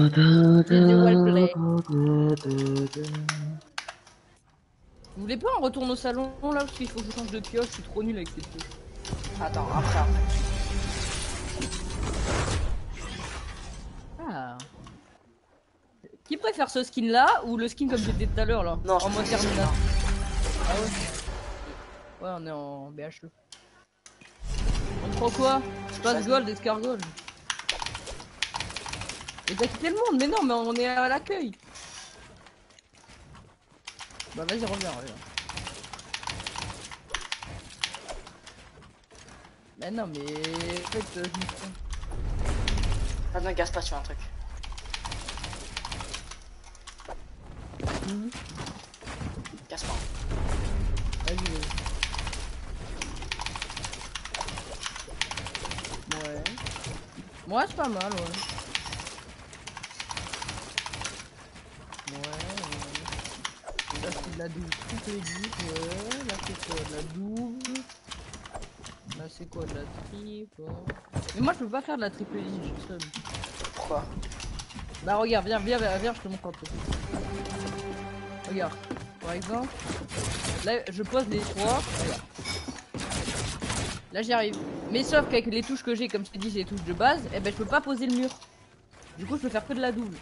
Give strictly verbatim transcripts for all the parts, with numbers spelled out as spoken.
Vous voulez pas on retourne au salon là parce qu'il faut que je change de pioche, je suis trop nul avec ces pioches. Attends, après, après. Ah. Qui préfère ce skin là ou le skin comme j'ai dit tout à l'heure là? Non, je en mode préfère ce terminal. skin-là. Ah ouais. Ouais, on est en B H E. On prend quoi? Space Gold, Escargot. Mais t'as quitté le monde, mais non, mais on est à l'accueil. Bah vas-y, reviens, reviens. Mais non, mais en fait, euh, je me trompe. Attends, casse pas, tu vois un truc. Mmh. Casse pas. Vas-y, vas-y. Ouais. Ouais, c'est pas mal, ouais. Ouais, ouais. Là, c'est de la double triple édite, ouais. Là, c'est quoi? De la double. Là, c'est quoi? De la triple, ouais. Mais moi, je peux pas faire de la triple édite, je suis seul. Pourquoi? Bah, regarde, viens, viens, viens, viens, je te montre un peu. Regarde, par exemple. Là, je pose les trois. Regarde. Là, j'y arrive. Mais sauf qu'avec les touches que j'ai, comme je t'ai dit, j'ai les touches de base, eh ben, je peux pas poser le mur. Du coup, je peux faire que de la double.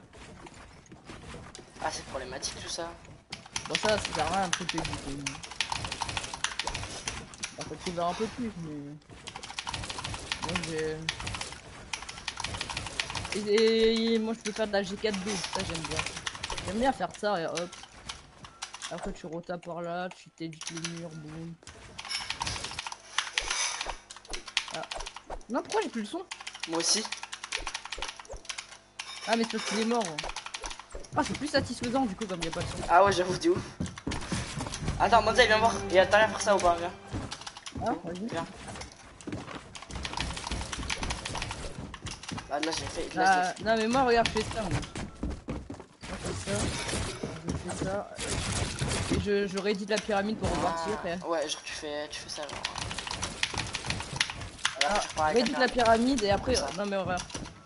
Ah, c'est problématique tout ça. Bon, ça, ça sert à rien, un truc que j'ai. On peut trouver un peu plus, mais. Moi, j'ai. Et, et moi, je peux faire de la G quatre B, ça, j'aime bien. J'aime bien faire ça, et hop. Après, tu retapes par là, tu t'édites le mur, boum. Ah. Non, pourquoi j'ai plus le son? Moi aussi. Ah, mais c'est parce qu'il est mort. Ah, c'est plus satisfaisant, du coup, comme il n'y a pas de son. Ah ouais, j'avoue, t'es ouf. Attends, Monza, viens voir. Et t'as rien à faire ça ou pas? Viens. Ah, vas-y. Viens. Ah, là, j'ai fait. Là, Ah, je l'ai fait. non, mais moi, regarde, je fais ça. Moi, moi je fais ça. Je fais ça. Et je, je réédite la pyramide pour repartir. Ah, Et... ouais, genre, tu fais, tu fais ça, genre. Et Ah, après, je repars avec réédite la pyramide et après. Ça. Non, mais regarde.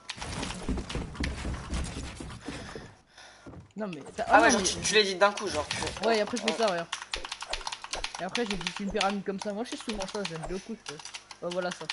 Non, mais. Ah, Ah, ouais, non, genre, mais... tu, tu l'édites d'un coup, genre. Tu fais... Ouais, et après, je fais ça, regarde. Et après, j'édite une pyramide comme ça. Moi, je fais souvent ça, j'aime beaucoup. Je fais. Oh, voilà ça.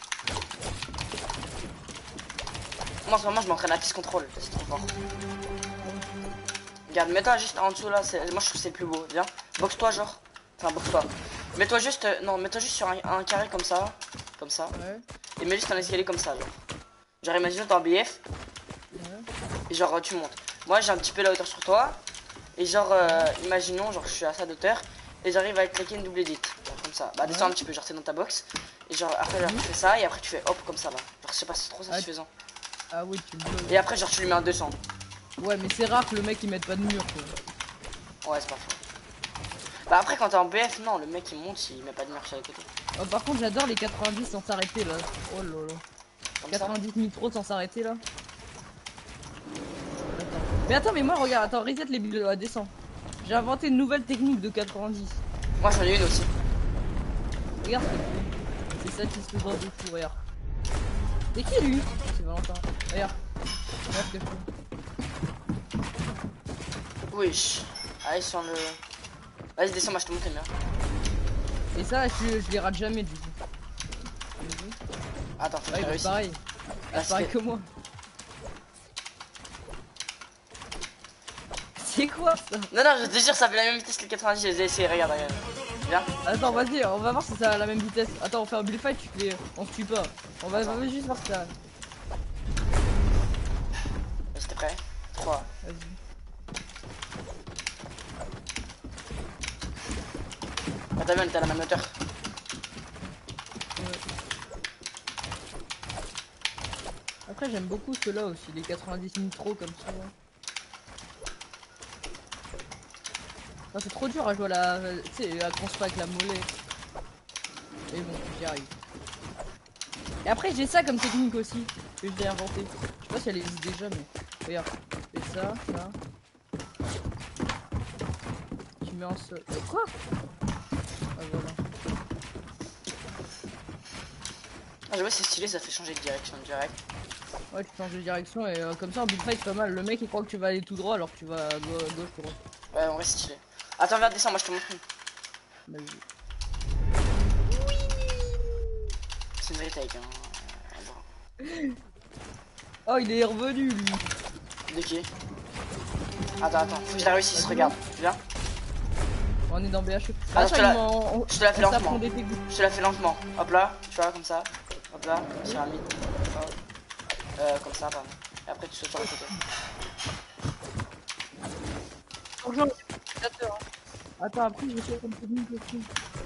Moi, en ce moment, je m'entraîne à piste contrôle. C'est trop fort. Regarde, mets-toi juste en dessous là. Moi, je trouve que c'est le plus beau. Viens. Boxe-toi, genre. Enfin, boxe-toi. Mets-toi juste. Euh, non, mets-toi juste sur un, un carré comme ça. Comme ça. Ouais. Et mets juste un escalier comme ça, genre. Genre, imagine t'es en B F. Ouais. Et genre, tu montes. Moi, j'ai un petit peu la hauteur sur toi. Et genre, euh, imaginons, genre, je suis à ça d'auteur. Et j'arrive à claquer une double edit. Genre, comme ça. Bah, descends Ouais. un petit peu, genre, t'es dans ta box. Et genre, après, genre, tu fais ça. Et après, tu fais hop, comme ça là. Genre, je sais pas, c'est trop satisfaisant. Ah, oui, tu le. Et après, genre, tu lui mets un deux cents. Ouais, mais c'est rare que le mec il mette pas de mur, quoi. Ouais, c'est pas faux. Bah après quand t'es en B F, non, le mec il monte, il met pas de mur sur les côtés. Oh, par contre, j'adore les quatre-vingt-dix sans s'arrêter là. Oh lolo. Comme quatre-vingt-dix nitro sans s'arrêter là. Attends. Mais attends, mais moi regarde, attends, reset les billes, ah, descends. J'ai inventé une nouvelle technique de quatre-vingt-dix. ça. Moi j'en ai une aussi. Regarde ce que c'est. C'est satisfaisant de fou, regarde. C'est qui lui? Oh, c'est Valentin. Regarde. Regarde ce que je fais. Wesh. Allez sur le. Vas-y descends, moi je te montre les miens. Et ça, je, je les rate jamais du coup. Attends, faut que Ouais, j'ai bah, réussi. pareil. Ah, C'est pareil c'est- que moi. C'est quoi ça? Non, non, je te jure, ça fait la même vitesse que le quatre-vingt-dix, je les ai essayés, regarde, regarde. Viens. Attends, vas-y, on va voir si ça a la même vitesse. Attends, on fait un build fight, tu fais. On se tue pas. On va, on va juste voir si ça. Vas-y, t'es prêt? trois. Vas-y. Bah t'as vu, on était à la même hauteur. Ouais. Après, j'aime beaucoup ceux-là aussi, les quatre-vingt-dix nitro comme ça. Enfin, c'est trop dur à jouer à la. Tu sais, à construire avec la mollet. Mais bon, j'y arrive. Et après, j'ai ça comme technique aussi, que j'ai inventé. Je sais pas si elle existe déjà, mais. Regarde, fais ça, ça. Tu mets en sol. Mais quoi? Ah, voilà. Ah, j'avoue, c'est stylé, ça fait changer de direction direct. Ouais, tu changes de direction et euh, comme ça en bullfight, c'est pas mal. Le mec il croit que tu vas aller tout droit alors que tu vas à gau- à gauche, droite. Ouais, on reste stylé. Attends, viens, descends, moi je te montre une. Vas-y. C'est une vraie take, hein. Oh, il est revenu lui. De qui? Attends, attends, faut que je la réussisse, regarde. Viens. On est dans B H E. Ah, Attends, je te la- ils m'ont- je te la fais on lentement. s'apprend des dégoûts. Je te la fais lentement. Hop là, tu vois, comme ça. Hop là, sur un mid. Hop. Euh, comme ça, pardon. Et après, tu sautes sur le côté. Bonjour, les spectateurs, hein. Attends, après je vais faire comme technique aussi.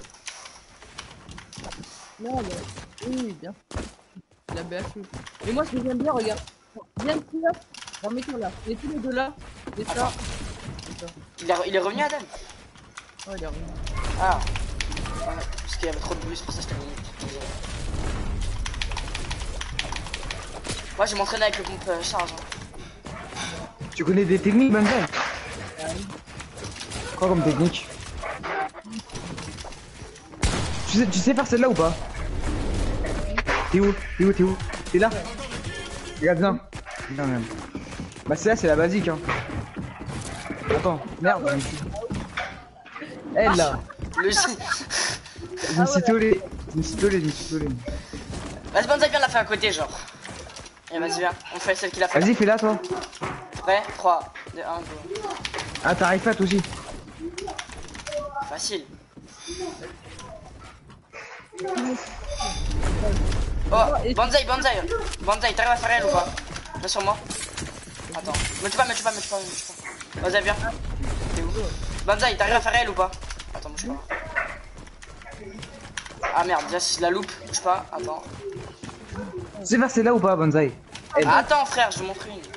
Là, là. Oui, bien. La B H E. Mais moi, ce que j'aime bien, regarde. Viens ici là. Remets-toi là. Et tous les deux là. Et ça. Attends. Et ça. Il est, re- il est revenu, Adam? Oh, il est revenu. Ah. Ouais, parce qu'il y avait trop de bruit, c'est pour ça que je t'ai mis. Moi, je vais m'entraîner avec le pompe euh, charge. Hein. Tu connais des techniques, Banzai? Ah oui. Quoi comme technique? Tu sais, tu sais faire celle-là ou pas? T'es où? T'es où? T'es où? T'es là? Regarde bien. Non, même. Bah celle-là c'est la basique hein. Attends, merde, je me suis... Elle là. Le Je me suis tollé. Je me suis tollé, je me suis tollé. Vas-y, Banzai, viens la faire à côté, genre. Et vas-y, viens. On fait celle qu'il a fait. Vas-y, fais-la toi. Prêt? trois, deux, un, go. Ah, t'arrives pas toi aussi. Facile. Oh, Banzai, Banzai. Banzai, t'arrives à faire elle ou pas? Viens sur moi. Attends. Me tue pas, me tue pas, me tue pas, me tue pas. Vas-y, viens. T'es où? Banzai, t'arrives à faire elle ou pas? Attends, bouge pas. Ah merde, déjà si je la loupe, bouge pas. Attends. Tu sais faire celle-là ou pas, Banzai? Elle. Ah, attends, frère, je vais montrer une.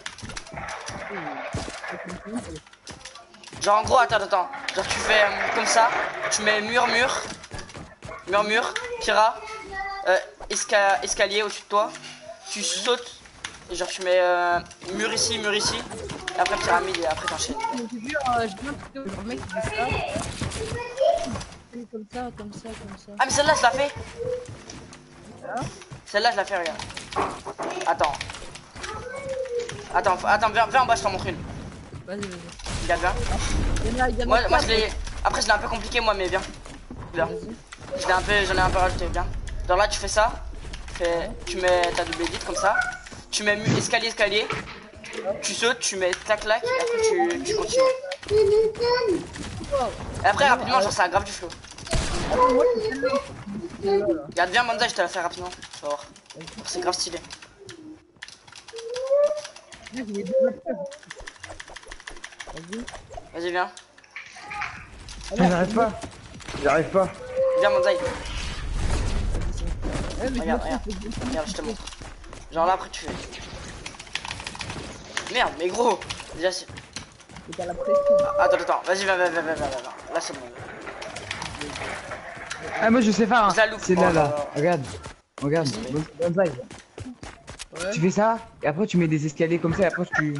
Genre en gros, attends, attends. Genre tu fais euh, comme ça, tu mets mur, mur, mur, mur, Kira, euh, esca escalier au-dessus de toi, tu sautes, et genre tu mets euh, mur ici, mur ici, et après pyramide, et après t'enchaînes. Je te jure, euh, je viens de le mec qui fait ça. Comme ça, comme ça, comme ça. Ah mais celle-là je la fais. Celle-là je la fais, regarde. Attends. Attends, attends, viens, viens en bas, je t'en montre une. Vas-y, vas-y. Regarde, viens. Il y en a, il y en a Moi, moi quatre, je l'ai. Après je l'ai un peu compliqué moi mais viens. Viens. Vas-y. Je l'ai un peu, j'en ai un peu rajouté, viens. Genre là tu fais ça, tu, fais, tu mets ta double edit comme ça, tu mets mu- escalier escalier, tu sautes, tu mets clac clac et après tu, tu continues. Et après rapidement genre ça aggrave du flow. Attends, moi, c'est celle-là. Celle-là, là. Regarde bien Banzai, je te la fais rapidement, tu vas voir. C'est grave stylé. Là, je l'ai déjà fait. Vas-y. Vas-y viens, Ah, j'arrive pas. J'arrive pas. viens Banzai. Ouais, mais Regarde, je me trompe, je me Regarde, je te montre. Genre là après tu fais. Merde mais gros, déjà c'est. Et t'as la pression. Attends, attends, vas-y viens, viens, viens, viens, viens, viens. Là c'est bon. Ah, moi je sais faire. Hein. Je la loupe. C'est là, Oh, là. là, là. Regarde. Regarde. Banzai. Ouais. Tu fais ça, et après tu mets des escaliers comme ça, et après tu.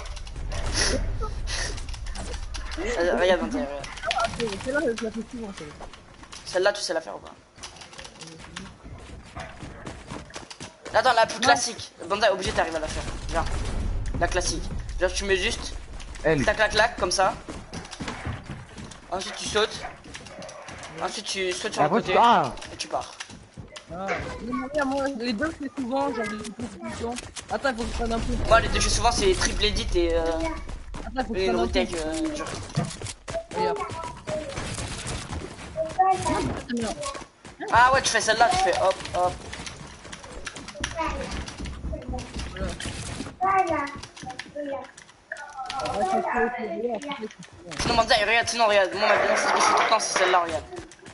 Vas-y, regarde Banzai, regarde. Ah, c'est- celle-là, je la fais souvent, celle-là. Celle-là, tu sais la faire ou pas? Attends, la plus classique. Banzai, obligé t'arrives à la faire. Viens. La classique. Genre, tu mets juste. Elle. Tac, clac, clac, comme ça. Ensuite, tu sautes. Ensuite, tu sautes sur le Après côté. tu. Ah. Et tu pars. Ah. Non, mais moi, les deux, je fais souvent, genre des positions. Attends, il faut que je prenne un peu. Moi, les deux jeux souvent, c'est triple edit et, euh, Attends, il faut que je et une prenne un peu. retake euh, dure. Regarde. Ah ouais, tu fais celle-là, tu fais hop, hop. Sinon, Banzai, regarde, sinon, regarde. Moi, ma dernière, c'est ce que je fais tout le temps, c'est celle-là, regarde.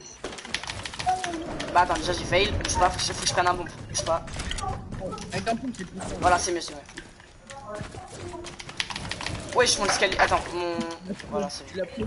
Bah, attends, déjà, j'ai fail. Je sais pas, faut que je, faut que je prenne un bombe. Je sais pas. Avec un pompe, c'est plus simple. Voilà, c'est mieux, c'est mieux. Wesh, mon escalier. Attends, mon. Voilà, c'est Tu mieux. l'as pris.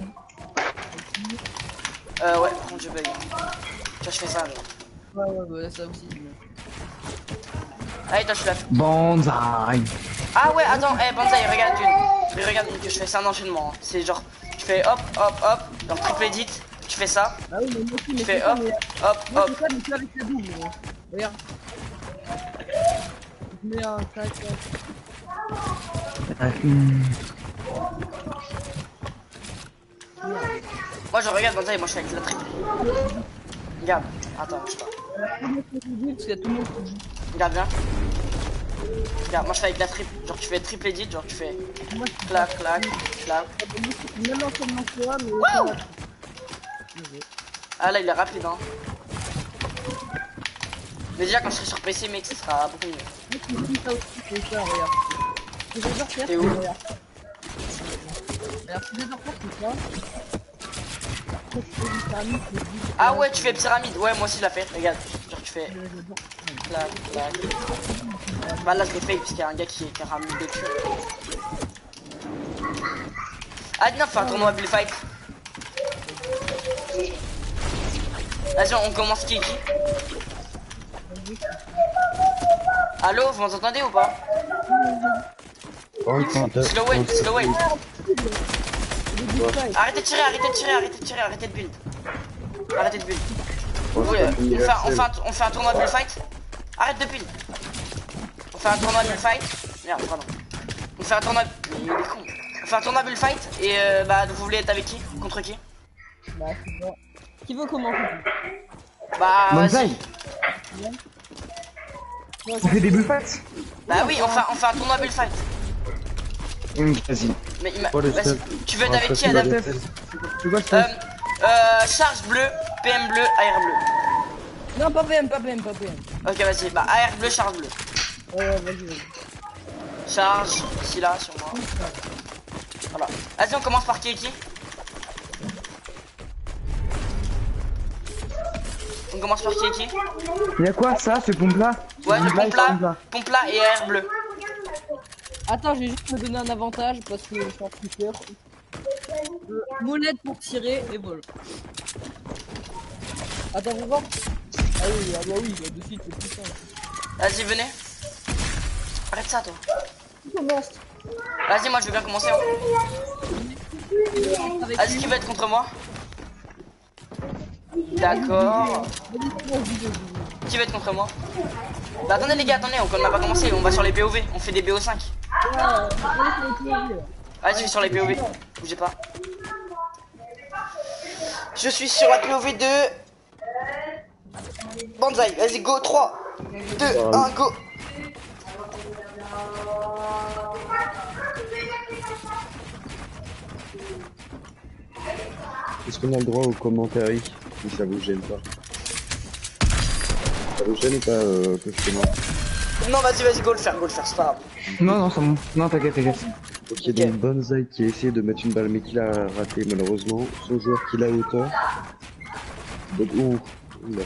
Euh, ouais, par contre, je bug. Tu vois, je fais ça, genre. Ouais, ouais, ouais, ça aussi. Allez, toi, je la fais. Banzai. Ah ouais, attends, eh, Banzai, regarde une. Mais regarde une que je fais, c'est un enchaînement. Hein. C'est genre, tu fais hop, hop, hop, genre triple edit, tu fais ça, Ah oui, mais moi aussi, tu mais fais c'est ça, hop, mais- hop, moi, hop. c'est ça, mais c'est avec la double, gros. Regarde. Mais un tac, tac. Ah, hum. Moi je regarde comme ça et moi je suis avec la triple. Regarde, attends, je sais pas. Tout le monde fait du but, parce qu'il y a tout le monde qui joue. Regarde bien. Regarde, moi je fais avec la triple. Genre tu fais triple edit, genre tu fais Moi, clac, clac, clac. je même l'enchaînement que toi, mais ça va. Ah là il est rapide hein. Mais déjà quand je serai sur P C mec ce sera beaucoup mieux. Moi, je me dis ça aussi, c'est ça, regarde. C'est des heures faire, T'es où? regarde. Regarde, c'est des heures faire, c'est ça. Après, tu fais une pyramide, c'est dix. Ah ouais tu fais pyramide, ouais moi aussi je la fais, regarde. Genre tu fais J'adore. clac, clac. Bah là je l'ai fait parce qu'il y a un gars qui, qui a ramené des dessus. Ah non, faut un tournoi Bull Fight. Vas-y on commence qui qui? Allo, vous m'entendez ou pas? Slow wait, slow wait. Arrêtez de tirer, arrêtez de tirer, arrêtez de tirer, arrêtez de build. Arrêtez de build. Oui, euh, on, fait un, on, fait un, on fait un tournoi Bull Fight. Arrête de build. On fait un tournoi Bull Fight. Merde, pardon. On fait un tournoi. Mais il est con. On fait un tournoi Bull Fight et euh, bah vous voulez être avec qui? Contre qui? Bah, c'est bon. Qui veut commencer? Bah vas-y. On fait des bullfights. Bah oui, on fait, on fait un tournoi Bull Fight. Hum, Vas-y. Mais il m'a. Oh, le Vas-y, step. tu veux être Oh, avec ça, qui c'est Adam? la Steph, tu vois Euh, Steph euh, charge bleu, P M bleu, A R bleu. Non, pas P M, pas P M, pas P M. Ok, vas-y, bah A R bleu, charge bleu. Ouais, ouais, vas-y, vas-y. Charge, ici là, sur moi. Voilà. Vas-y, on commence par qui et qui? On commence par qui et qui? Il y a quoi ça, ce pompe là? Ouais, le pompe là, là. pompe là et A R bleu. Attends, je vais juste me donner un avantage parce que je suis en flipper. Euh, molette pour tirer et voilà. Attends, vous voir. Ah oui, ah bah oui, là, de suite, c'est plus simple. Vas-y, venez. Arrête ça, toi. Qui commence? Vas-y, moi je veux bien commencer. Hein. Avec Vas-y, lui. qui veut être contre moi? D'accord. Vas-y, commence, dis-le, dis-le. Qui veut être contre moi? Bah attendez les gars, attendez, on n'a pas commencé, on va sur les B O V, on fait des B O cinq. Ouais, allez, c'est le plaisir. Vas-y, sur les P O V. Bougez pas. Je suis sur la P O V de Banzai. Vas-y, go. trois, deux, un, go. Est-ce qu'on a le droit aux commentaires si ça vous gêne pas? Ça vous gêne ou pas euh, que je commence? Non, vas-y, vas-y, go le faire, go le faire, c'est pas grave. Non, non, c'est bon. Non, t'inquiète, t'inquiète. Ok, Ok. donc Banzai qui a essayé de mettre une balle mais qui l'a raté malheureusement. Son joueur qui l'a à hauteur. Donc, ouh, oula.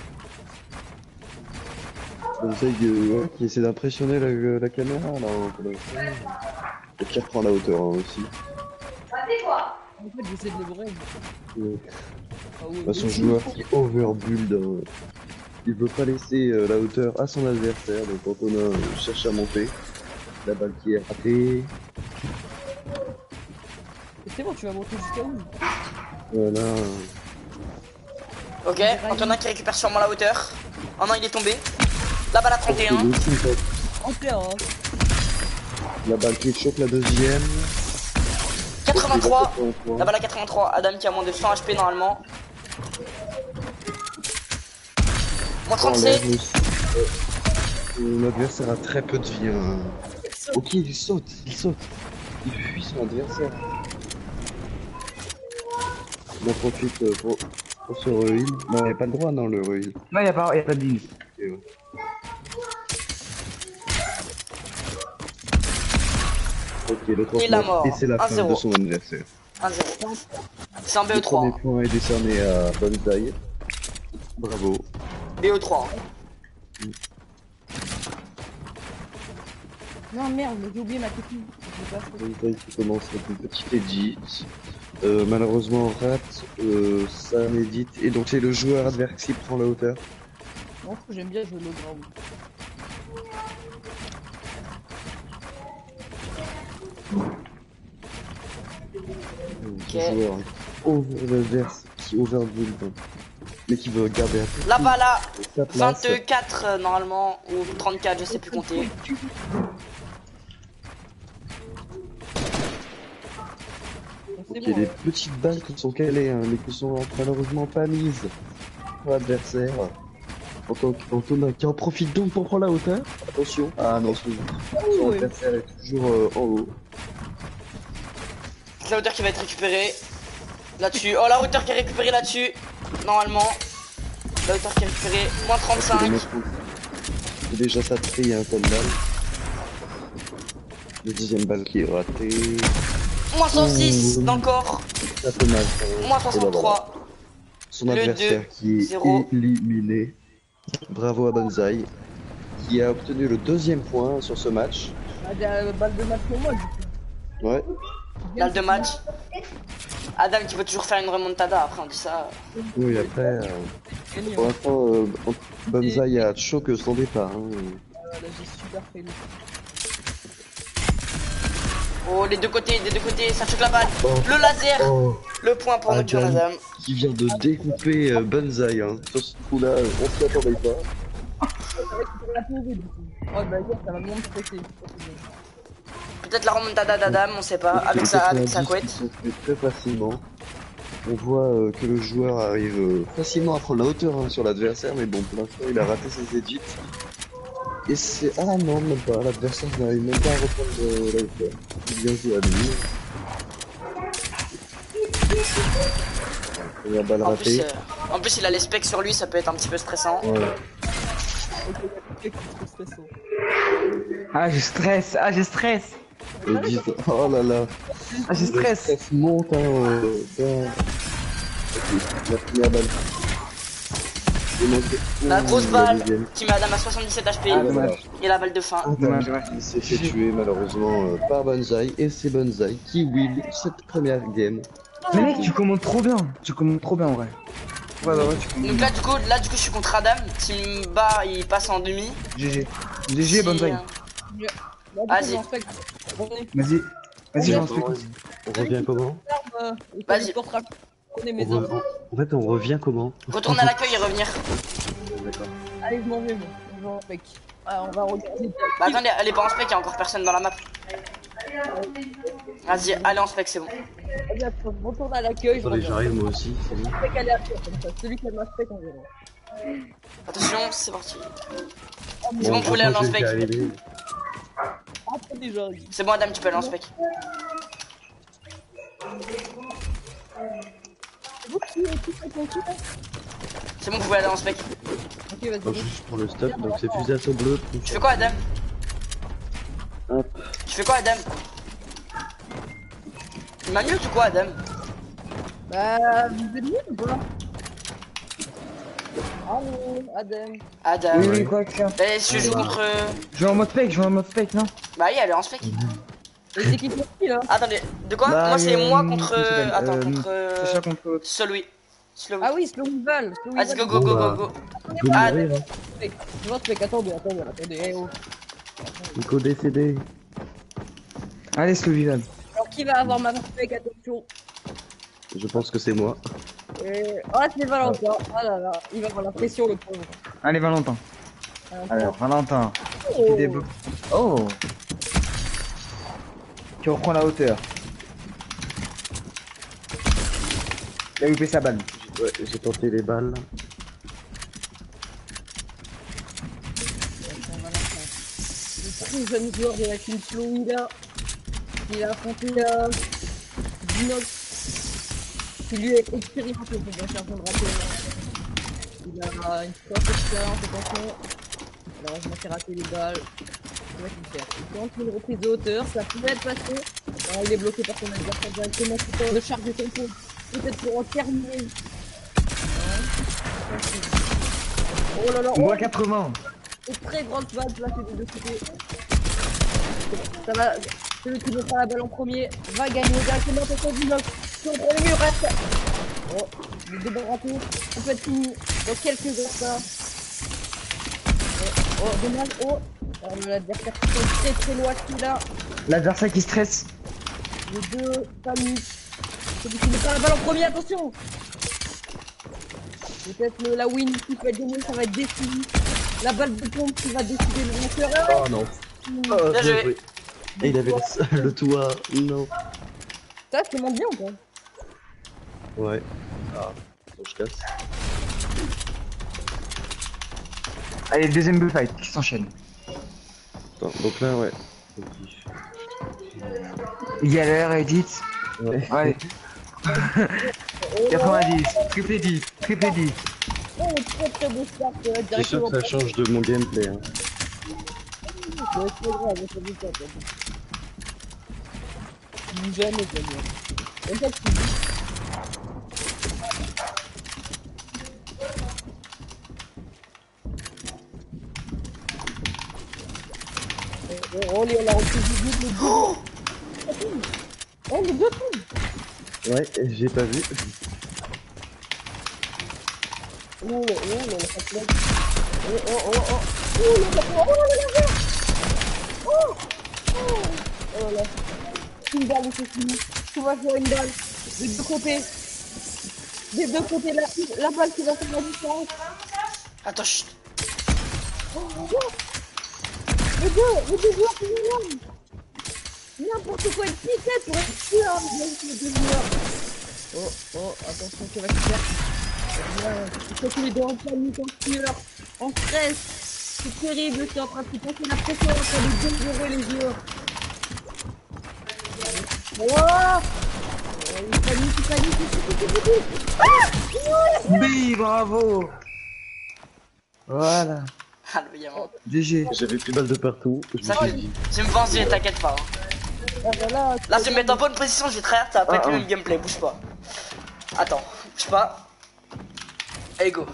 Banzai euh, ouais, qui essaie d'impressionner la, la caméra là. Pour l'instant. Et qui reprend la hauteur hein, aussi. En fait, j'essaie de le brain. Ouais. Ah ouais, Bah, son joueur qui overbuild, hein. Il veut pas laisser euh, la hauteur à son adversaire, donc Antonin euh, cherche à monter. La balle qui est ratée. c'est bon, tu vas monter jusqu'à où? Voilà. Ok, Antonin qui récupère sûrement la hauteur. Oh non, il est tombé. La balle à trente et un. En clair, hein. La balle qui choque la deuxième. quatre-vingt-trois. La balle à quatre-vingt-trois. Adam qui a moins de cent H P normalement. Moins trente-sept. L'adversaire a très peu de vie. Hein. Ok, il saute, il saute. Il fuit son adversaire. On en profite euh, pour, pour se re-heal. Non, il n'y a pas le droit, non, le re-heal. Non, y'a pas, y a pas de ligne. Ok, ouais. Ok, le trois Et la mort. Et c'est la un fin zéro. de son adversaire. un zéro. C'est un B O Le trois. premier Hein. point est décerné à Banzai. Bravo. B O trois. Hein. Non, merde, mais j'ai oublié ma technique. Je l'ai pas fait. Banzai qui commence avec une petite edit. Euh, malheureusement, on rate euh, sa médite. Et donc, c'est le joueur adverse qui prend la hauteur. Non, parce que j'aime bien jouer le ground. Le joueur over l'adverse qui overbuild. mais qui veut garder un peu Là-bas, là, sa place. vingt-quatre euh, normalement, ou trente-quatre, je sais plus compter. C'est Il y a bon, des ouais. petites balles qui sont calées, hein, mais qui sont malheureusement pas mises pour l'adversaire. Anton- Antonin qui en profite donc pour prendre la hauteur. Attention. Ah non, son, son Oui. adversaire est toujours euh, en haut. C'est la hauteur qui va être récupérée. Là-dessus. Oh, la hauteur qui est récupérée là-dessus. Normalement. La hauteur qui est récupérée. Moins Parce que trente-cinq. les mecs, c'est déjà ça pris hein, comme balle. Le dixième balle qui est raté. Moins cent six Ouh. d'encore. Ça fait mal. ça. Moins Et là, voilà. soixante-trois. Son Le adversaire deux, qui est zéro. éliminé. Bravo à Banzai. Qui a obtenu le deuxième point sur ce match. Ah, des euh, balles de match pour moi, du coup. Ouais. Balle de match. Adam qui peut toujours faire une remontada. Après, on dit ça. Oui, après, euh, Gagné, pour hein. l'instant, euh, Banzai a chaud que son départ. Hein. Ah, là, j'ai super fait le- Oh, les deux côtés, des deux côtés. Ça choque la balle. Oh. Le laser. Oh, Le point pour notre Adam. Adam. qui vient de découper euh, Banzai. Hein. Sur ce coup-là, euh, on s'y attendait pas. C'est vrai que c'est la pauvre, du coup. Oh, bah, hier, ça m'a vraiment stressé. Peut-être la remontada d'Adam, on sait pas. Avec sa, avec sa couette. Qui sont faits très facilement. On voit euh, que le joueur arrive euh, facilement à prendre la hauteur hein, sur l'adversaire, mais bon, pour l'instant, il a raté ses edits. Et c'est... Ah non, même pas. L'adversaire n'arrive même pas à reprendre euh, la hauteur. Il vient jouer à lui. Première balle En plus, ratée. euh, en plus, il a les specs sur lui, ça peut être un petit peu stressant. Ouais. Ok, il y a quelqu'un qui est trop stressant. Ah, je stresse. Ah, je stresse. Et disent... Oh là là. Ah, je Le stresse. stress monte hein, euh, dans... Ok, la première balle. Il manque- La Ouh, grosse la balle deuxième. qui met Adam à soixante-dix-sept H P. Ah, dommage. Et la balle de fin. Dommage, dommage. Il s'est fait tuer malheureusement euh, par Banzai et c'est Banzai qui win cette première game. Mais mec, tu commandes trop bien. Tu commandes trop bien, en vrai. Ouais, ouais, ouais, tu commandes Donc bien. là, du coup, là, du coup, je suis contre Adam. S'il me bat, il passe en demi. G G. G G, Si, Banzai. euh, Là, du coup, Vas-y. j'en fais- Prenez Vas-y. Vas-y, On lance le coup. On revient comment l'arme, euh, Vas-y. les portes rapides. Prenez on mes re- armes. En fait, on revient comment Retourne à l'accueil et revenir. D'accord. Allez, je m'en vais, moi. Je vais en spec. Ah, on va regarder. Bah attendez, elle est pas en spec, il y a encore personne dans la map. Vas-y, allez en spec, c'est bon. Vas-y, attends, je retourne à l'accueil. Je Attendez, reviens. j'arrive moi aussi, c'est bon. Spec aléatoire, comme ça. Celui qui a ma spec, on verra. Attention, c'est parti. Ah, mais C'est bon, vous voulez aller en j'ai spec. arrivé. attendez, j'arrive. C'est bon, Adam, tu peux aller en spec. C'est vous qui qui faites mon coup, là C'est bon, vous pouvez aller en spec. Ok, vas-y. Donc, juste pour le stop, donc c'est fusée bleu. Tu fais quoi, Adam? Hop. Tu fais quoi, Adam? Il m'a mute ou quoi, Adam? Bah, vous êtes mieux ou pas? Allô, Adam. Adam. Oui, oui, quoi, tiens. Eh, si je joue contre. Je vais en mode fake, je vais en mode fake, non? Bah, oui, elle est en spec. Et c'est qui qui là? Attendez, de quoi? Bah, Moi, c'est euh, moi contre. comment ça s'appelle Attends, Euh, contre. euh, Sacha contre. Slowy. Slowy. Ah oui, Slow Weevil. Slow Vas-y, Weevil. go, go, go, go, go. Nico Ah, mourir, hein. Spec. Je vois spec, attendez, attendez, attendez. Eh oh. Nico décédé. Allez, slow vival. Alors, qui va avoir ma spec? Attention. Je pense que c'est moi. Et... Ah, c'est Valentin. Ah là là, il va avoir la pression, le pauvre. Allez, Valentin. Valentin. Alors, Valentin. Oh. Tu débloques. Oh. Tu reprends la hauteur. Il a loupé sa balle. Ouais, j'ai tenté les balles. Le très jeune joueur de la team Slowy là. Il a affronté euh, Dinox. Qui lui est expérimenté pour bien faire son drapeau. Il a une forte expérience, attention. Malheureusement, il a raté les balles. C'est ça qu'il fait. Il tente une reprise de hauteur, ça pourrait être passé. Alors, il est bloqué par son adversaire directement. C'est temps de charger son pot. Peut-être pour en terminer. Ouais. Oh là là, On oh, voit quatre-vingts. une très grande balle placée des deux côtés. Ça va, celui qui mettra la balle en premier va gagner directement attention du bloc. Si on prend le mur, reste. Oh, les deux balles ratées. On peut être fini dans quelques instants. Oh, oh, dommage. Oh, alors l'adversaire qui sont très très loin là. L'adversaire qui stresse. Les deux familles. Celui qui met pas la balle en premier, attention. Peut-être le- la win qui va gagner, ça va être décisif. La balle de pompe qui va décider le vainqueur. Oh non. Mmh. Oh, Bien bien joué. joué. Et il avait le, le toit. Non. Ça, je te montre bien ou pas? Ouais. Ah, faut que je casse. Allez, deuxième bullfight qui s'enchaîne. Attends, donc là, ouais. Galère, Edith. Ouais. Ouais. quatre-vingt-dix, triple dix, triple dix. Oh, très très beau start euh, C'est sûr directement. que ça change de mon gameplay. Hein. Ouais, c'est grave, c'est beau start. Jamais gagné. En fait, tu dis. Oh, oh, les- on a repris du but, le but. Oh, les deux tours. Ouais, j'ai pas vu. Oh, oh, là, ça plaît. Oh, oh, oh, oh. Oh, là, ça plaît. Oh, là, là, là. Oh, oh. Oh, là, là. Une balle, c'est fini. Tu vas faire une balle. Des deux côtés. Des deux côtés, la, la balle qui va faire la différence. Attends, chut. Oh, oh, oh. Les deux, les deux joueurs qui nous n'importe quoi, une piquette pour être tueur, les deux joueurs. Oh, oh, attention, que va se faire. Il faut que les deux en panique, en sueur, en stress. C'est terrible, c'est en train de se passer la pression entre les deux joueurs et les joueurs. Oh, il panique, il panique, il panique, il panique. Oui, bravo. Voilà. Ah, le gamin. G G. J'avais plus de balles de partout. Je me Ça, suis je, dit. je me venger, t'inquiète pas. Hein. Ah, voilà, Là, je vais me mettre en bonne position, je vais trahir, ça va pas Ah, être le ah. même gameplay, bouge pas. Attends, bouge pas. Allez, go.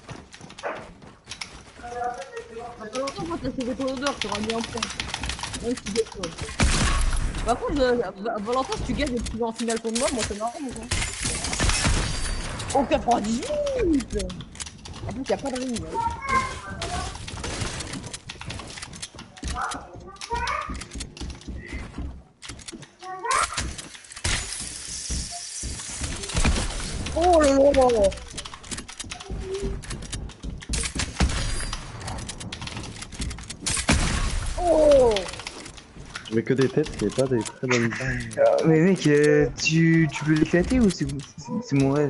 Attends, quand t'as sauvé ton odeur, tu auras mis en point. Même si tu gagnes. Par contre, euh, Va- Valentin, si tu gagnes et que tu vas en finale contre moi, moi c'est marrant. Moi. Oh, quatre-vingt-dix-huit. En plus, y'a pas de ring. Hein. Oh là là. Oh. Je mets que des têtes, il n'y a pas des très bonnes balles. Euh, mais mec, euh, tu, tu peux l'éclater ou c'est c'est- c'est mon rêve?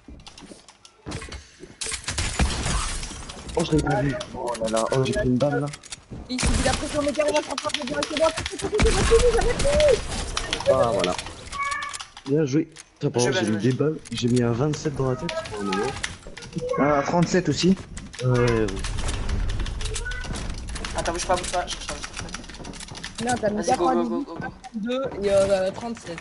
Oh, je l'avais pas vu. Oh là là, oh, j'ai pris une balle là. Il subit la pression, mais carrément, ça frappe directement. C'est fini, c'est fini, j'arrête plus. Ah, voilà. Bien joué. Putain, par Je contre, vais j'ai mis jouer. des balles. J'ai mis un vingt-sept dans la tête. Oh, mais ouais. Ah, trente-sept aussi. Ouais, ouais. Attends, bouge pas, bouge pas. Je cherche, je cherche. Non, t'as mis Vas-y, go, go, go, quatre-vingt-dix-huit, go, go. deux et euh, trente-sept.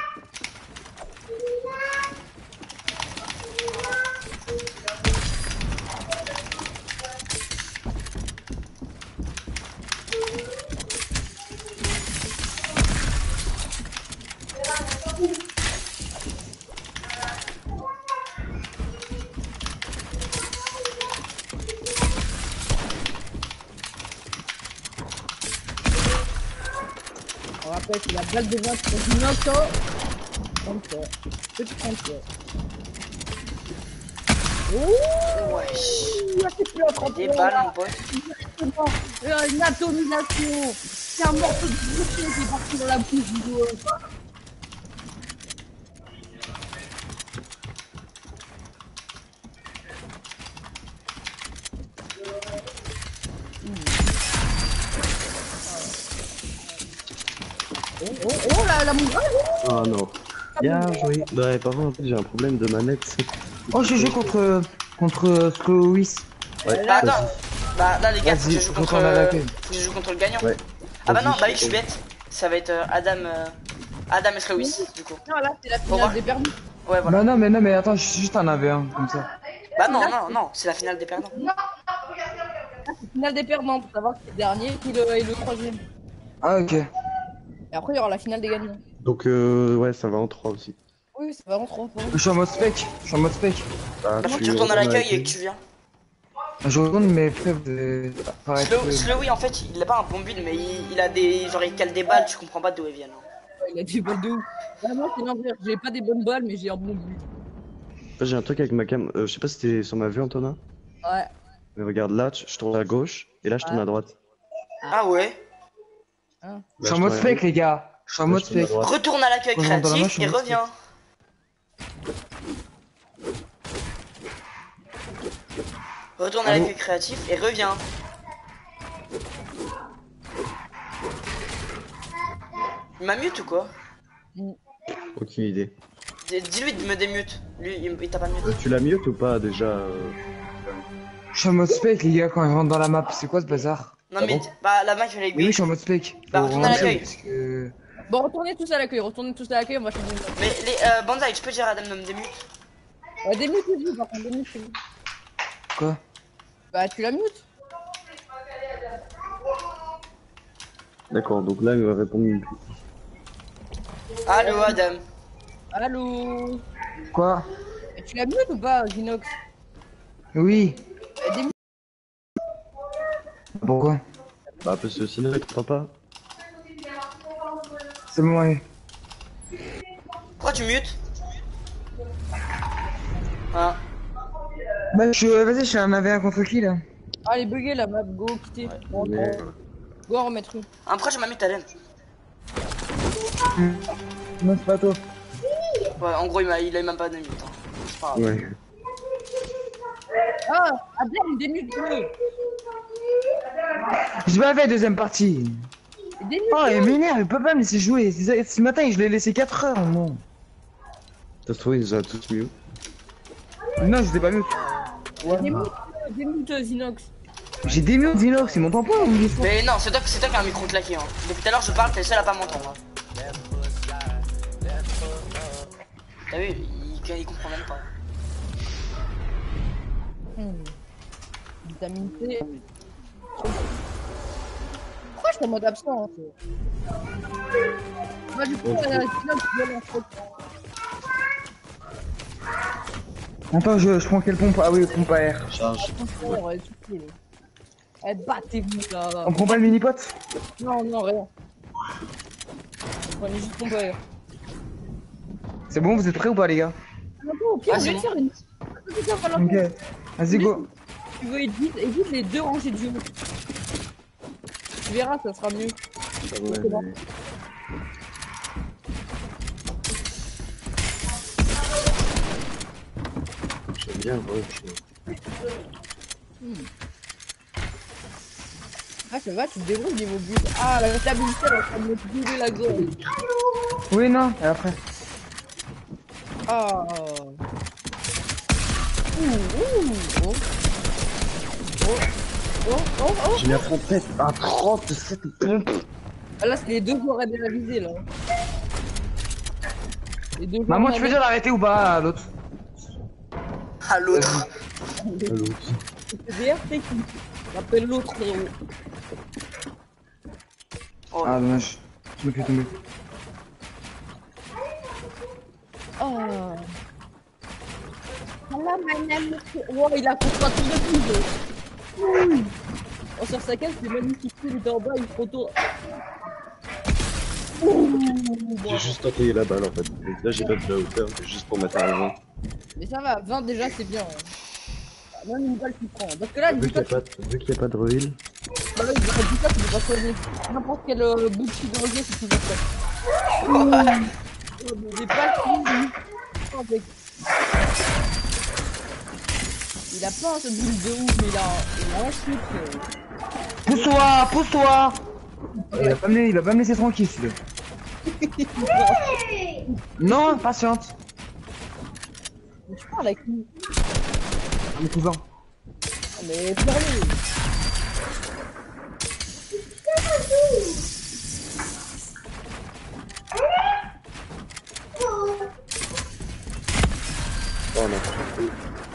On rappelle, c'est la balle de vingt pour vingt ans. trente-trois. Petit trente-trois. Ouh, Wesh. il a fait plus à trente-trois. Des balles, mon pote. Exactement. Euh, une atomisation. C'est un morceau de boucher qui est parti dans la bouche du joueur. Oh, oh, oh, la, la mouche. Ah non. Bien joué. Ouais, par contre, en fait, j'ai un problème de manette. Oh, j'ai joué contre, contre Sklowis. Ouais, Bah, vas-y. attends. Bah, là, les gars, faut que je Vas-y, joue faut contre, qu'on a la queue. faut que je joue contre le gagnant. Ouais. Ah, bah Vas-y. non, bah oui, je suis bête. Ça va être euh, Adam. euh, Adam et Lewis, du coup. Non, là, c'est la Pour finale voir. des perdus. Ouais, voilà. Non, non, mais non, mais attends, je suis juste un A V un, comme ça. Bah, non, non, non, c'est la finale des perdants. Finale des perdants pour savoir qui est le dernier qui le, et le troisième. Ah, ok. Et après, il y aura la finale des gagnants. Donc, euh, ouais, ça va en trois aussi. Oui, c'est vraiment trop fort. Je suis en mode spec. Je suis en mode spec. Ah, Bah, faut que tu retournes à l'accueil et que tu viens. Je retourne, mais frère, de... paraît Slow, que- Slowy, en fait, il a pas un bon build, mais il, il a des. Genre, il cale des balles, tu comprends pas d'où ils viennent. hein. Il a des balles de ouf. Bah, moi, c'est l'inverse. J'ai pas des bonnes balles, mais j'ai un bon but. pas, j'ai un truc avec ma cam. Euh, je sais pas si t'es sur ma vue, Antonin. Ouais. Mais regarde là, tu- je tourne à gauche et là je tourne Ouais. à droite. Ah ouais. Hein. Je suis en mode spec, les gars. Je suis en Là, mode je tourne à spec. droite. Retourne à l'accueil Quand je rentre dans la main, créatif je et suis en reviens. Retourne à Allô l'accueil créatif et reviens. Il m'a mute ou quoi? Aucune idée. D- Dis-lui de me démute. Lui, il, il t'a pas mute. Euh, tu l'as mute ou pas déjà euh... Je suis en mode spec, les gars, quand je rentre dans la map. C'est quoi ce bazar? Non Ah mais, bon bah la map elle est Mais oui, glitch. je suis en mode spec. Bah, Faut retourne à rentrer, l'accueil. parce que... Bon, retournez tous à l'accueil, retournez tous à l'accueil, on va changer de Mais les euh, Banzai, tu peux dire à Adam de me démute? euh, démute-lui, par contre, démute-lui. Quoi? Bah, tu la mutes. D'accord, donc là il va répondre une Allo Adam. Allô. Quoi? Et tu la mutes ou pas, Ginox? Oui. Bah, démute. Pourquoi? Bah parce que sinon il comprend pas. C'est bon, ouais. Pourquoi tu mutes? Hein? Bah, je suis... euh, Vas-y, je suis un A V un contre qui, là? Ah, elle est buggée la map, go, quitter. Bon, Mais... go en remettre une. Ah, pourquoi je m'as mute Adam? Non, c'est pas toi. Ouais, en gros il m'a il a même pas de mute. Hein. C'est pas grave. Ouais. Ah, Adam, démute-le. J'ai pas fait deuxième partie. Démute. Oh, il m'énerve, il peut pas me laisser jouer. C'est- Ce matin, je l'ai laissé quatre heures, non. Ça se trouve, ils nous ont tous mieux. Non, je l'ai pas mute. Démute, démute, Zinox. J'ai des mutes, Zinox, il m'entend pas ou il est fort? Mais non, c'est toi, c'est toi qui as un micro claqué. Hein. Depuis tout à l'heure, je parle, t'es le seul à pas m'entendre. Hein. T'as vu, il, il comprend même pas. Hmm. Vitamine C. Pourquoi je suis en mode absent? Hein, moi, du coup, Ok. la Zinox, je vais l'en Attends, je, je prends quelle pompe? Ah oui, pompe à air. Charge. Franchement, ouais, tout cool. Eh, battez-vous là. On prend pas le mini-pot? Non, non, rien. Prenez juste ton père. C'est bon, vous êtes prêts ou pas, les gars? Au pire, Ah, je c'est vais te bon. faire une. Putain, Valentin, Ok. Vas-y, go. Tu veux évite, évite les deux rangées de duo. Tu verras, ça sera mieux. Ça va, C'est bon. mais- J'aime bien, ouais. je- Ah, ça va, tu te débrouilles niveau but. Ah, la stabilité, elle est en train de me brûler la gorge. Oui, non, et après. Ah. Ouh, ouh, oh. Oh, oh, oh, oh. J'ai mis à trente-sept. À trente-sept pompes. Ah, là, c'est les deux joueurs à bien viser, là. Les deux joueurs Maman, à tu peux bien- dire d'arrêter ou pas, l'autre? À l'autre. Allô. C'est D R T qui rappelle l'autre, frérot. Oh, Ah, dommage. Je me fais tomber. Oh. Voilà, my name is... Wow, il a contre un tour de pub. Ouh. Oh, sur sa case, c'est magnifique. Il est en bas, il se retourne. Ouh. J'ai juste tenté la balle en fait. Donc là j'ai pas de la hauteur, c'est juste pour mettre à vingt. Mais ça va, vingt déjà, c'est bien. Même une balle qui prend. Parce que là, Vu dis qu'il n'y pas a, pas de- vu qu'il y a pas de reveal. bah là, dis pas, tu peux pas soigner. N'importe quel euh, bout de chirurgie, c'est toujours ça. Ouh. Oh, des balles qui... Avec... Il a pas un seul boule de ouf, mais il a, il a un truc. Euh... Pousse-toi, pousse-toi. Il va pas me, il va pas me laisser tranquille, celui-là. Non, patiente. Mais tu parles avec lui. Mon cousin. Ah, mais sérieux. Oh non.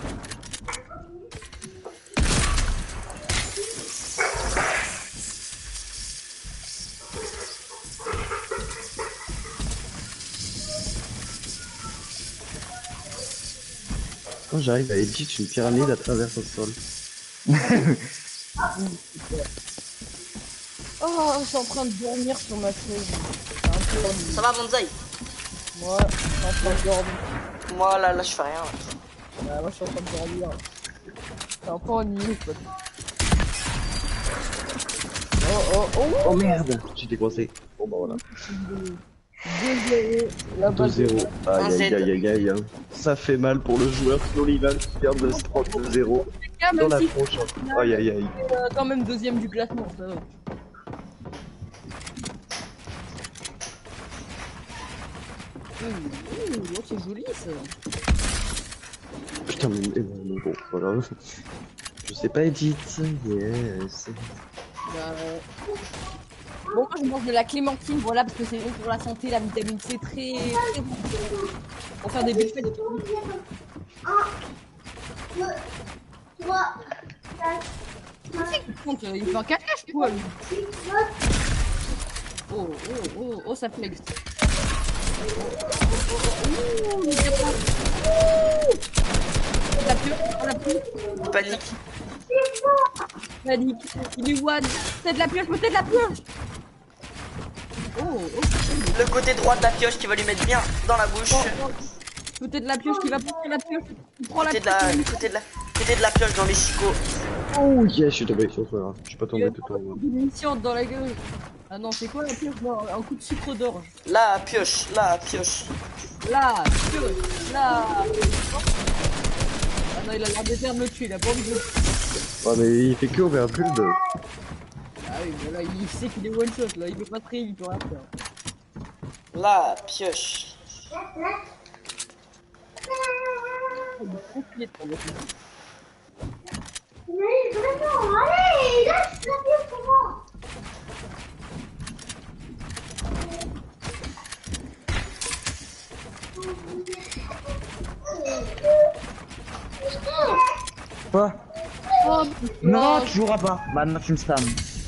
Quand j'arrive à edit une pyramide à travers son sol. Oh, je suis en train de dormir sur ma chaise. C'est un peu ennuyeux. ça va, Banzai? Moi, je suis en train de dormir. Moi, là, là, je fais rien. Bah, moi je suis en train de dormir. C'est un peu ennuyeux, pote. Oh oh oh. Oh merde, j'ai décoincé. Bon bah voilà. deux zéro. La deux balle. zéro. Aïe Un aïe Z. aïe aïe aïe. hein. Ça fait mal pour le joueur Snowlivan qui perd de trente-deux zéro Ah, dans même la si tronche. Aïe aïe aïe. c'est euh, quand même deuxième du classement, ça va. Ouh, ouh, oh, c'est joli ça. Putain mais, mais bon, bon voilà. Je sais pas Edith. Yes. Bah, euh, bon, moi je mange de la clémentine, voilà, parce que c'est bon pour la santé, la vitamine C, très, très bon. Pour faire des belles fêtes. Compte, il fait un cache quoi lui. Oh, oh, oh, oh, ça flex. Oh, il est pas- La pure, oh, la pure. Panique. Panique. Il est one. C'est de la pioche, mais c'est de la pioche. Oh, oh. Le côté droit de la pioche qui va lui mettre bien dans la bouche. Peut-être de la pioche qui va prendre la pioche. Il prend la Côté de la, pioche. côté de la, côté de la pioche dans les chicots. Oh yes, je suis tombé sur frère. Je suis pas tombé tout en haut. Une mission dans la gueule. Ah non, c'est quoi la pioche? Non, un coup de sucre d'orge. La pioche, la pioche. Là, pioche, là. Ah non, il a l'air déter de me tuer, il a pas envie de le tuer. Ah mais il fait que overbuild. Ah oui, mais là, il sait qu'il est one shot, là, il peut pas trier, il peut rien faire. La pioche. Il est trop pied, quoi, le coup. Mais vraiment, allez, lâche la pièce pour moi. Quoi? Oh, Non, tu joueras pas. Maintenant tu me spam.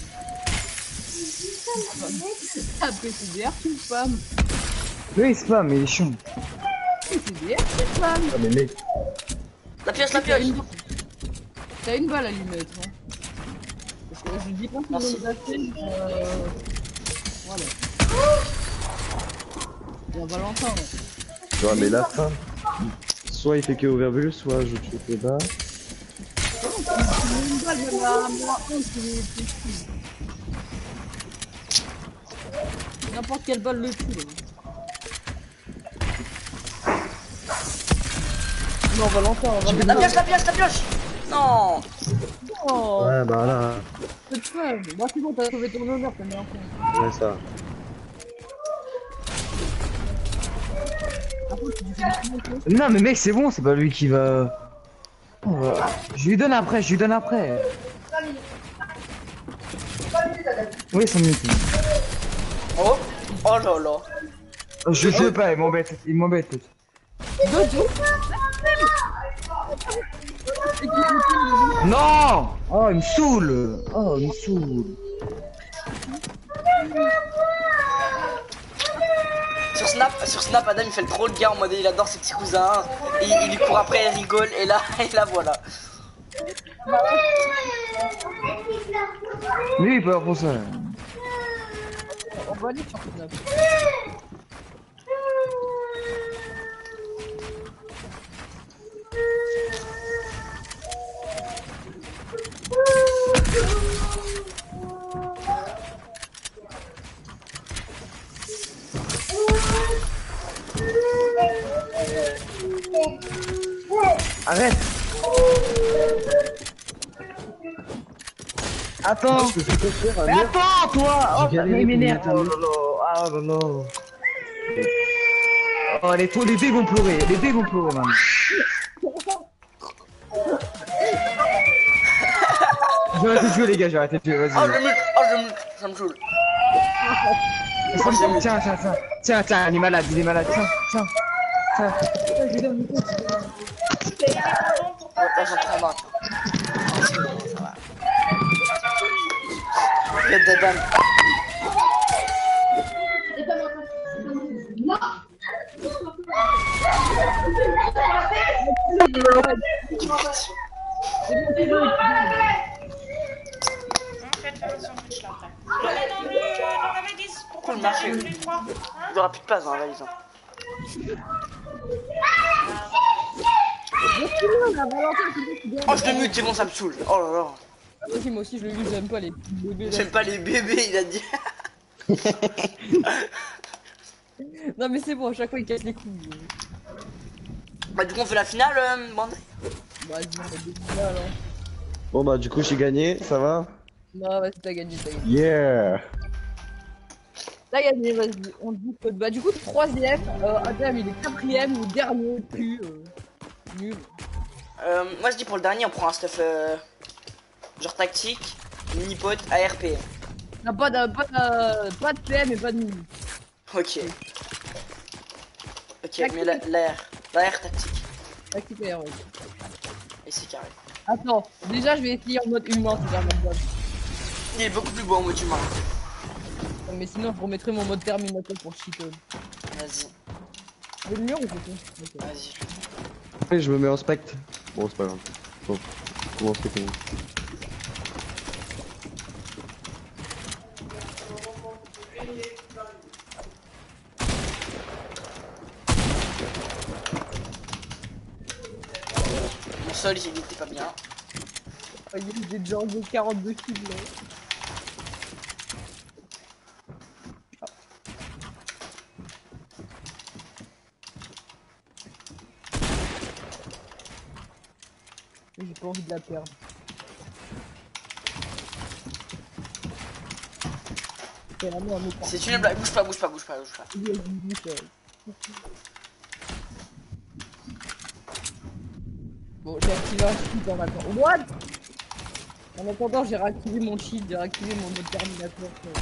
après c'est D R qui me spam. Oui, spam, mais il est chiant. C'est D R qui me spam. Ah mais mec. La pioche, la T'as pioche. une- T'as une balle à lui mettre, hein. Parce que je dis pas qu'il Merci. nous a fait, euh... Voilà. Il y a Valentin, là. Ouais mais la fin. Soit il fait que overbuild, soit je tue le bas. Une balle, même à moins un, c'est c'est fou. N'importe quelle balle le tue, là. Non, Valentin, Valentin. La pioche, la pioche, la pioche. Non. Oh, Ouais bah là. c'est fun. Moi, c'est bon, t'as sauvé ton honneur, t'as mis un point. Ouais ça. Par contre, tu fais des trucs, hein. Non, mais mec, c'est bon, c'est pas lui qui va. Oh, je lui donne après, je lui donne après. Oui, cinq minutes. Oh. Oh là là. Je sais pas, il m'embête, il m'embête. Dojo. Non! Oh, il me saoule! Oh, il me saoule! Sur Snap, sur Snap, Adam il fait le troll gars en mode il adore ses petits cousins. Et il lui court après, il rigole et là, et là voilà. Lui, il peut avoir pour ça. On va aller sur Snap. Arrête! Attends! Je peux pas faire un Mais merde. attends, toi! Oh, J'ai galéré mais il m'énerve! pour Oh là là! Ah oh là là! Oh, les, les dés vont pleurer, les dés vont pleurer, man! Je vais arrêter de jouer, les gars, je vais arrêter de jouer, Oh vas-y. je me, oh je me, ça me saoule. Tiens, tiens, tiens, tiens, tiens, il est malade, il est malade, tiens, tiens, tiens. Ouais, là j'entends mal. C'est bon, ça va. Le Dadan. Pourquoi le marché? Il aura plus de place dans la valise. hein. Oh, je le mute, c'est bon, ça me saoule. Oh là là. Vas-y, moi aussi je le vis, j'aime pas les bébés. là. J'aime pas les bébés, il a dit. Non mais c'est bon, à chaque fois il casse les couilles. Bah, du coup, on fait la finale, euh, bande. Vas-y, on a des finales, hein. Bon bah du coup j'ai gagné, ça va? Non, vas-y, t'as gagné, t'as gagné. Yeah. T'as gagné, vas-y, on dit que... Bah du coup, troisième, euh, Adam il est quatrième ou dernier, plus euh, nul. Euh, moi, je dis pour le dernier, on prend un stuff euh, genre tactique, mini-pot, A R P. Non, pas de, pas de, pas de P M et pas de nul. Ok. Ok, Tactique. mais la- l'A R, l'A R tactique. Tactique A R, ouais. Et c'est carré. Attends, déjà je vais essayer en mode humain, c'est un mode base. Il est beaucoup plus beau en mode humain. Non, mais sinon je remettrai mon mode Terminator pour cheat code. Vas-y, C'est le mur ou c'est tout? Ok. vas-y. Allez, je me mets en spect. Bon c'est pas grave. Bon, comment c'est comment? Mon sol, il était pas bien. Oh, il y a des gens de quarante-deux kills là. J'ai pas envie de la perdre. C'est vraiment un écart. C'est une blague. Bouge pas, bouge pas, bouge pas, bouge pas. Il y a du but, euh. Bon, j'ai activé un cheat en attendant. What? En attendant, j'ai réactivé mon cheat, j'ai réactivé mon mode Terminator. euh.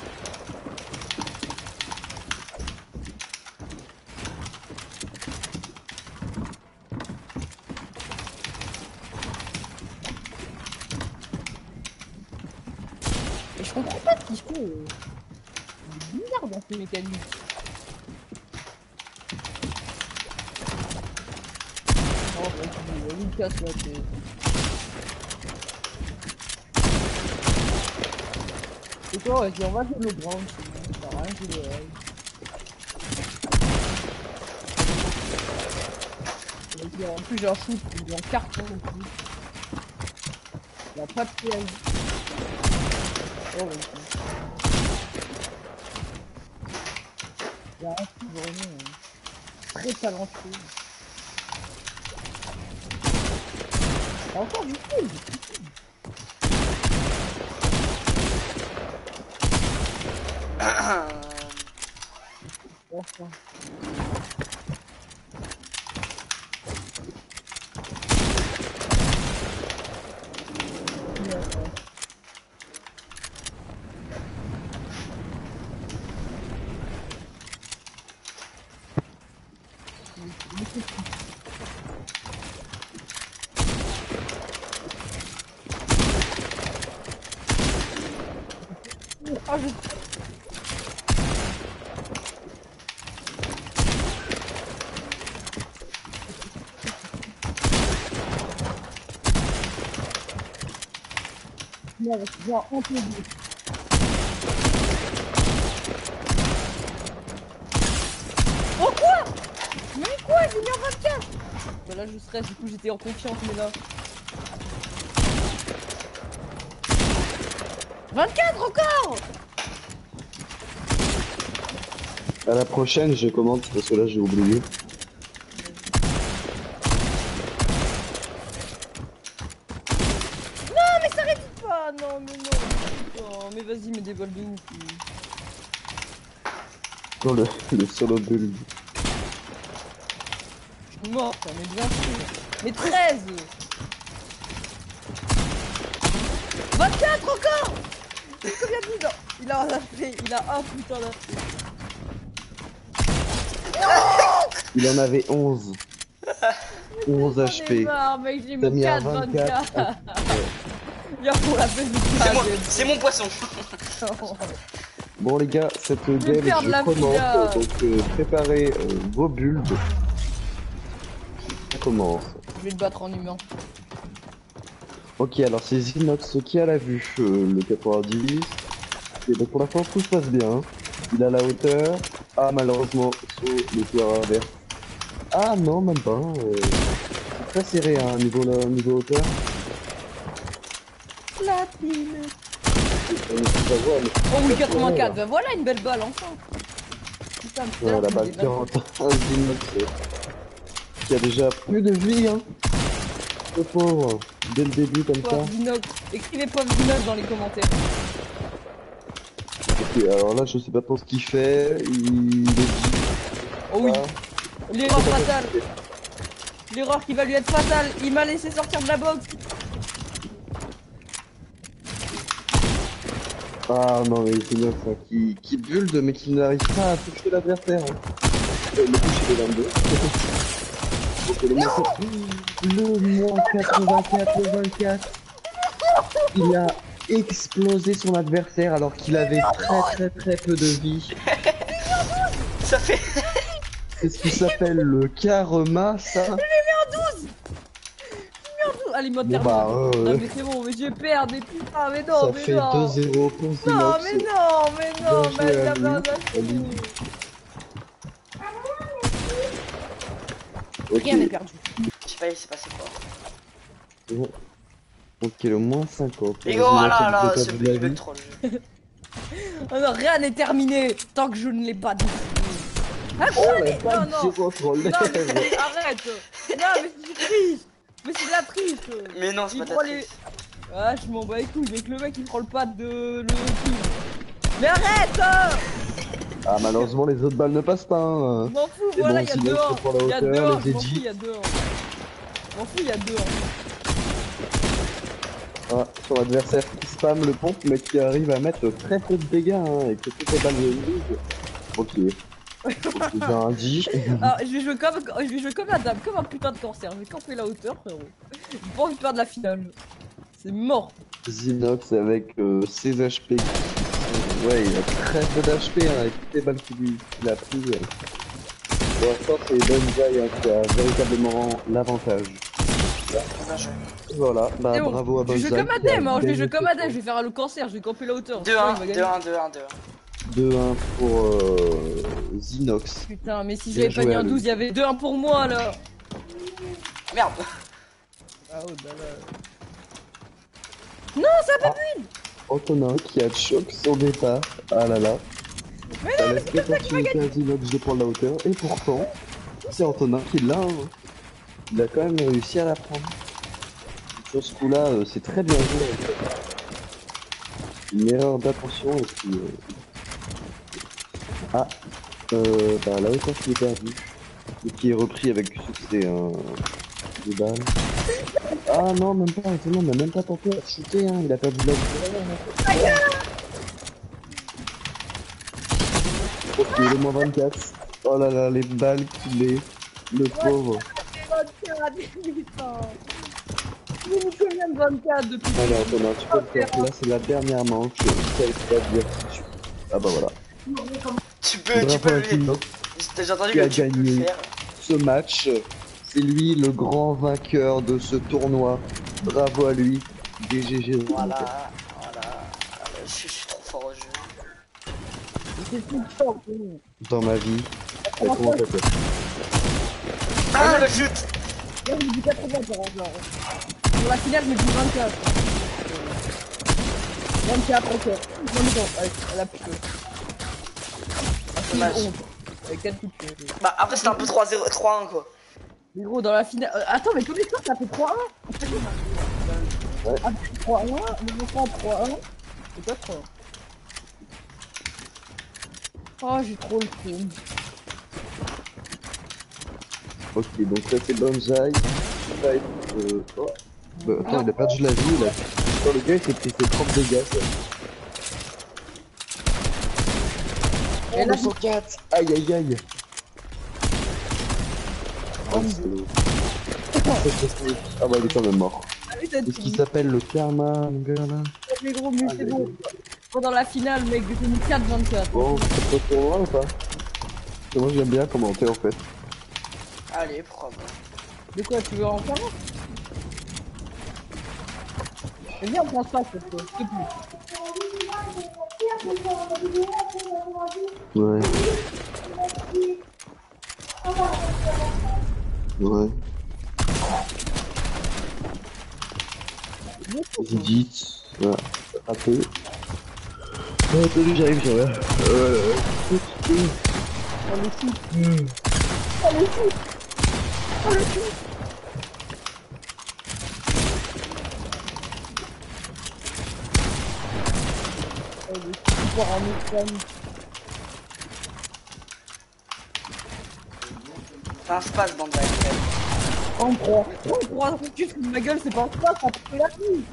Et je comprends pas ce qu'ils font. euh. C'est bizarre dans ces mécaniques. Oh, vas-y, vas-y, casse-toi, t'es... Et toi, vas-y, on va jouer le ground, c'est bon, ça a rien joué le rêve. Vas-y, en plus j'ai un shoot, il est en carton en plus. Il a pas de P M. Oh, vas-y. Il y a un qui vraiment euh, très talentueux. Il y a encore du coup. Enfin. Yeah. Ah, je... Non, je vois un peu de... Oh quoi? Mais quoi? J'ai mis en vingt-quatre. Bah là je stresse, du coup j'étais en confiance, mais là... vingt-quatre encore. À la prochaine je commente parce que là j'ai oublié. Non mais s'arrête pas. Non mais non. Oh, mais vas-y, mais des balles de ouf. Dans le, le solo build. Je suis mort, mais bien sûr. Mais treize. vingt-quatre encore. Combien de buts? Il a un A P, il a un putain d'A P. Il en avait onze. onze J'en ai H P. marre, mec, j'ai T'as mis mis un quatre vingt-quatre. vingt-quatre. Viens pour la peine de C'est moi, c'est mon poisson. Bon les gars, cette game vais perdre la je commence, finale. donc euh, préparez euh, vos builds. Ça commence. Je vais te battre en humain. Ok, alors c'est Zinox qui a la vue, euh, le quatre-vingt-dix. Et donc pour l'instant tout se passe bien. Il a la hauteur. Ah malheureusement, sur le joueur inverse. Ah non, même pas. Euh... très serré, hein, niveau, la- niveau hauteur. Platine. On ne peut pas voir, mais Oh oui, quatre-vingt-quatre. Bah voilà une belle balle, enfin. Putain, tout à ouais, l'heure, la je balle me disais, quarante, un Zinox, euh, qui a déjà plus de vie, hein. Le pauvre, dès le début comme ça. Poivre d'inox. Écrivez poivre d'inox dans les commentaires. Ok, alors là, je sais pas trop ce qu'il fait. Il est dit. Oh oui, Ah, l'erreur fatale. L'erreur qui va lui être fatale. Il m'a laissé sortir de la box. ah non, mais c'est bien ça. Qui, qui build, mais qui n'arrive pas à toucher l'adversaire. Hein. Euh, le toucher les vingt-deux. Ok, le moins, le moins quatre-vingt-quatre, le vingt-quatre. Il a explosé son adversaire alors qu'il avait très très très peu de vie. Ça fait. C'est ce qui s'appelle le karma, ça. Allez, mode Bon terminé. bah, euh, Non mais c'est bon, mais je perds des putains, mais non, ça mais fait non. deux zéro pour Non, Zinox. mais non, mais non, Bien mais joué à la lui, bande à lui. Ok, Rien n'est perdu. Je sais pas, il s'est passé quoi. c'est bon. Ok, le moins cinquante. Et Zinox oh a là là, déjà ce perdu de la bug vie. trop le jeu. Oh non, rien n'est terminé tant que je ne l'ai pas dit. Ah, Oh quoi, la mais- balle non, non, qui rentre en non, l'air. mais c'est- arrête. Non, mais c'est du triche. Mais c'est de la triche. Mais non, c'est Il pas ta prend les- triche. Ah, je m'en bats les couilles, mais que le mec il prend le pad de le kill. Mais arrête hein. Ah, malheureusement, les autres balles ne passent pas. Hein. Je m'en fous, Et voilà, bon, il y a Zinox deux un. reprend la Il y a hauteur, deux un, les je m'en fous, edgy. il y a deux un. Je m'en fous, il y a deux un. Ah, son adversaire qui spam le pompe, mais qui arrive à mettre très peu de dégâts, hein, et que toutes les balles de rouge. Ok. Ok, j'ai un dix. Alors, je vais jouer comme, je vais jouer comme la dame, comme un putain de cancer. Je vais camper la hauteur, frérot. J'ai pas envie de perdre la finale. C'est mort. Zinox avec euh, ses H P. Euh, ouais, il a très peu d'H P, hein, avec toutes les balles qu'il lui- qu'il a pris. Euh. Pour l'instant, c'est Bonzai hein, qui a véritablement l'avantage. Bien joué. Voilà, bah C'est bon. bravo à Je vais Bonzai. jouer comme qui a Adem, hein. Je vais gagné jouer comme ce Adem. Je vais faire le cancer, je vais camper la hauteur. deux Sinon, un, il va deux gagner. un, deux un, deux un. deux un pour euh, Zinox. Putain, mais si Bien j'avais pas joué mis à un lui. douze, il y avait deux un pour moi là. Merde. Ah oh, bah là. Non, ça a pas pu. Antonin qui a choc son départ. Ah là là. Mais Ça laisse l'opportunité à Zinox de prendre la hauteur. Et pourtant, c'est Antonin qui l'a. Hein. Il a quand même réussi à la prendre. Sur ce coup-là, euh, c'est très bien joué. En fait. Une erreur d'attention et puis... Euh... Ah, euh, bah, la hauteur qui est perdue. Et qui est repris avec succès. Hein. Des balles. Ah non, même pas, Antonin n'a même pas tenté à shooter. Hein. Il a perdu la vie. Ok, le moins vingt-quatre. Oh là là, les balles qu'il est. Le pauvre. vingt-quatre, putain. J'ai mis combien de vingt-quatre depuis? Allez Antonin, tu peux le faire. Là, c'est la dernière manche. Ça, il faut pas dire tout de suite. Ah bah voilà. Tu peux, tu Bravo peux à le Zinox J'ai entendu qui que a tu peux le gagné faire. ce match. C'est lui le grand vainqueur de ce tournoi. Bravo à lui. D G G. Voilà, voilà. Je suis, je suis trop fort au jeu. C'est tout le temps. Dans ma vie. C'est comment ça fait Ah, le shoot. Là, je me dis quatre-vingts par hasard. Pour la finale, je me dis vingt-quatre. vingt-quatre, ok. Non, mais non, avec la plus. Dommage. Avec quatre coups de pied. Bah, après, c'était un peu trois zéro, trois un quoi. Mais gros, dans la finale. Euh, attends, mais tous les scores, ça fait trois un. Ouais. Ah, trois un, on prend trois un. C'est pas trois. Oh, j'ai trop le film. Ok, donc là c'est Bonzai. Bonzai, euh, oh. Bah, attends, il a perdu la vie là. Oh, le gars il s'est pris ses propres dégâts. Ça. Et là, cent quatre. Aïe aïe aïe. Oh, le salaud. Ah bah il est quand même mort. ah oui, t'as C'est ce qui s'appelle le karma, mon gars là. mais gros, mais c'est bon. Pendant la finale, mec, j'ai mis quatre vingt-quatre. Bon, c'est pas pour moi ou pas? Parce que moi j'aime bien commenter en fait. Allez, pourquoi pas. De quoi, tu veux en faire un? Viens, on prend ça, s'il te plaît. Ouais. Ouais. Les edits. Voilà. Un peu. Oh, attendez, j'arrive, j'arrive. Euh. Oh le fou. Oh le fou. Oh le fou. Oh le fou part en Espagne. C'est un space, bande d'ailleurs. En trois. En trois, tu fous de ma gueule, c'est pas un space, ça peut la vie.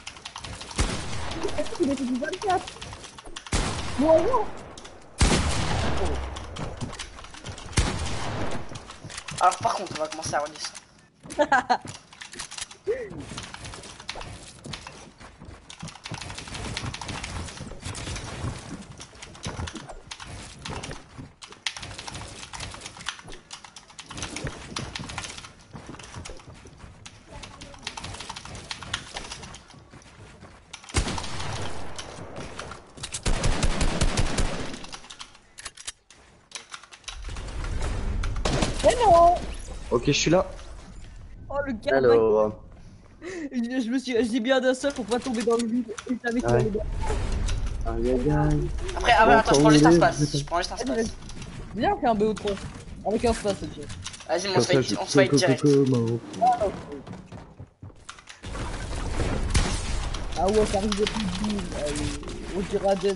Il était du vingt-quatre. Moi non. Alors par contre, on va commencer à redescendre. Mais non. Ok, je suis là. Oh le gars. Alors. Je, je me suis, j'ai bien d'un seul pour pas tomber dans le vide. Et t'avais Ouais. les gars. Aïe aïe aïe. Après, ah ouais, Bon, attends, je prends juste un tant space. mieux. Je prends juste un space. Bien fait un B O trois. Avec un space, ok. Vas-y, on Comme se ça, fight, je on se fight coco, direct. coco, Mao. Ah ouais, ça arrive de plus de douze. Allez, on dira dead.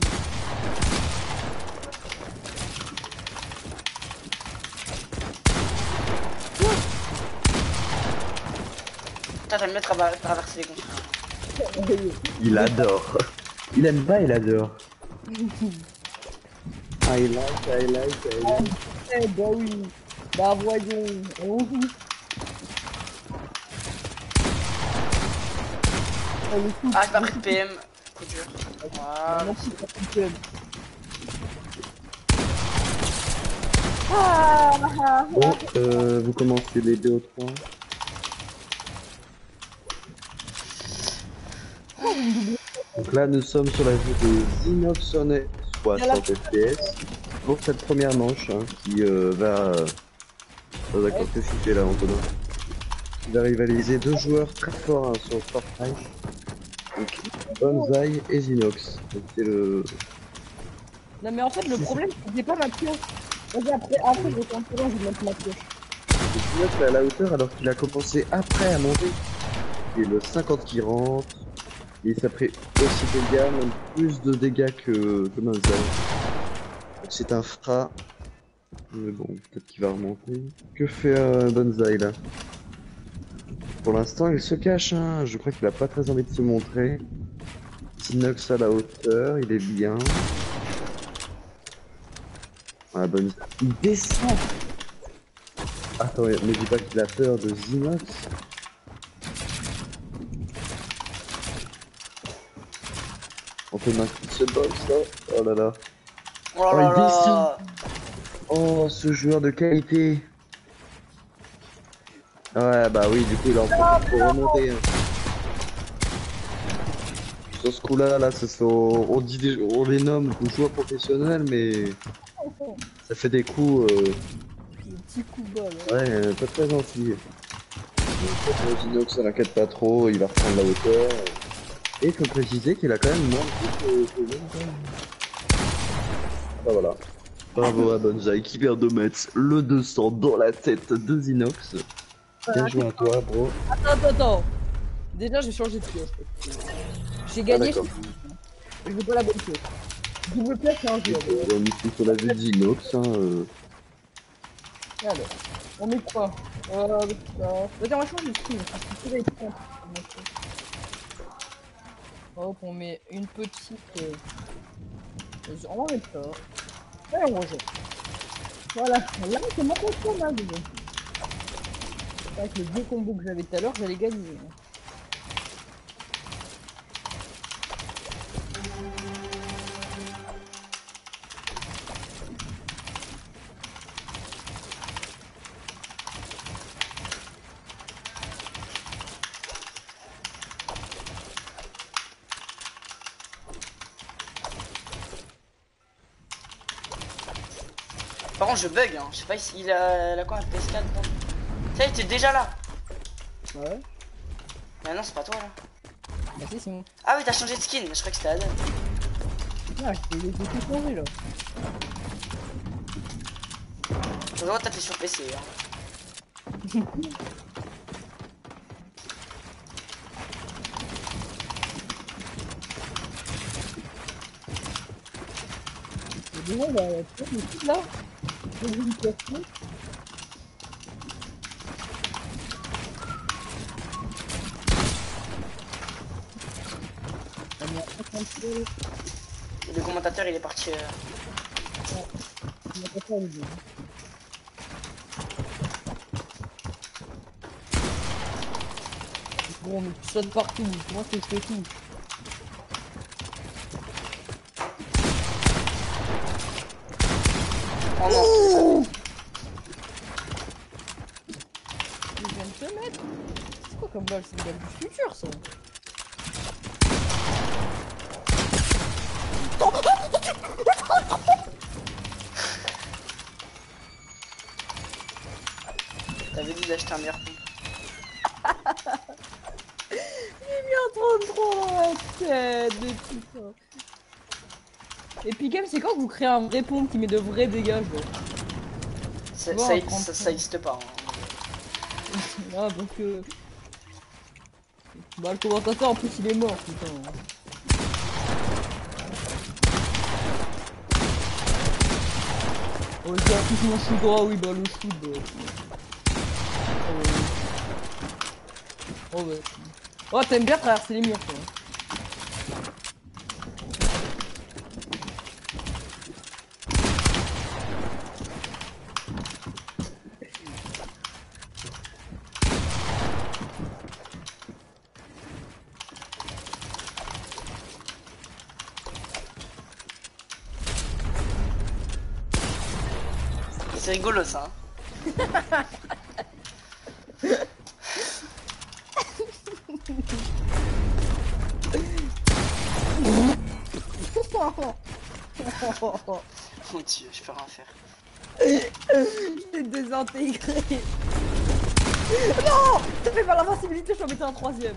Putain, t'aimes bien trava- traverser les constructions. Il adore. Il aime pas, il adore. I like, I like, I like. Eh bah oui. Bah voyons. Oh. Oh, le coup. Ah, j'ai pas pris de P M. Coup dur. Voilà. Non, c'est pas tout seul. Ah, ah, ah. Bon, euh, vous commencez les B O trois. Donc là, nous sommes sur la vue de Zinoxone soixante F P S pour cette première manche hein, qui euh, va. Euh... Oh, d'accord, qu'est-ce qu'il fait là, Antonin? Il va rivaliser deux joueurs très forts hein, sur Fortnite. Donc, Bonzai et Zinox. Donc, c'est le. Non mais en fait le problème c'est que j'ai pas ma pioche. Vas-y après, après je vais tenter là, je vais mettre ma pioche. Le Zinox est à la hauteur alors qu'il a commencé après à monter. Et le cinquante qui rentre. Et ça fait aussi de dégâts, même plus de dégâts que, que Bonzai. Donc c'est un fra. Mais bon, peut-être qu'il va remonter. Que fait euh, Bonzai là? Pour l'instant, il se cache. Hein. Je crois qu'il a pas très envie de se montrer. Zinox à la hauteur, il est bien. Ah, Bonzai. Il descend. Attends, mais dis pas qu'il a peur de Zinox. On peut maintenir ce box là. Oh là là. Oh là Oh, là il là. Oh, ce joueur de qualité. Ouais, bah oui, du coup, il en profite pour remonter. Hein. Sur ce coup-là, là, ce sont... on, dit des... on les nomme joueurs professionnels, mais ça fait des coups. Euh... Le petit coup de bol. Hein. Ouais, euh, pas très gentil. Donc, Zinox, ça l'inquiète pas trop, il va reprendre la hauteur. Et il faut préciser qu'il a quand même moins de coups que que Bonzai. Ah voilà. Bravo à Bonzai qui perd deux mètres, le deux cents dans la tête de Zinox. Bien joué à toi, bro. Attends, attends, attends. Déjà j'ai changé de pioche. J'ai Ah, gagné, d'accord. je veux pas la bonne pioche. Double pioche c'est un jeu. On est plus sur la vue de Zinox. Hein, euh. Alors, on met quoi? Euh, putain. Vas-y, on va changer de skin. Je vais être contre. Hop, on met une petite. Euh... On va mettre ça. Et on rejette. Voilà, là c'est mon contrôle là, déjà. Avec le vieux combo que j'avais tout à l'heure, j'allais gagner. Par contre, je bug, hein. Je sais pas s'il a la quoi, un P S quatre. Ça, il était déjà là. Ouais. Mais non, c'est pas toi là. Bah c'est Simon. Ah oui, t'as changé de skin, je crois que c'était Adam. Ah, j'ai j'ai tout changé là. Je dois taper sur P C. Hein. Mais bon, bah, tu vois, le truc là, j'ai vu une question. On est à cinquante-deux, Le commentateur il est parti. Euh... on a pas fait l'idée. Bon, mais tu sautes partout, comment tu fais tout? Oh non. Je viens de te mettre. C'est quoi comme balle? C'est une balle du futur ça. T'avais dit d'acheter un meilleur coup. J'ai mis un trente-trois dans la tête de putain. Et puis quand même, c'est quand que vous créez un vrai pont qui met de vrais dégâts genre. Ça, Bon, ça, un trente-trois. ça, ça existe pas. Hein. Ah donc euh... Bah le commentateur en plus il est mort putain. Oh j'ai un plus mon shoot droit, oui bah le shoot bah... Oh ouais. Oh t'aimes bien traverser les murs toi. C'est rigolo ça. Hein. Mon dieu, je peux rien faire. Je t'ai désintégré. Non, ça fait pas l'invincibilité, je peux mettre un troisième.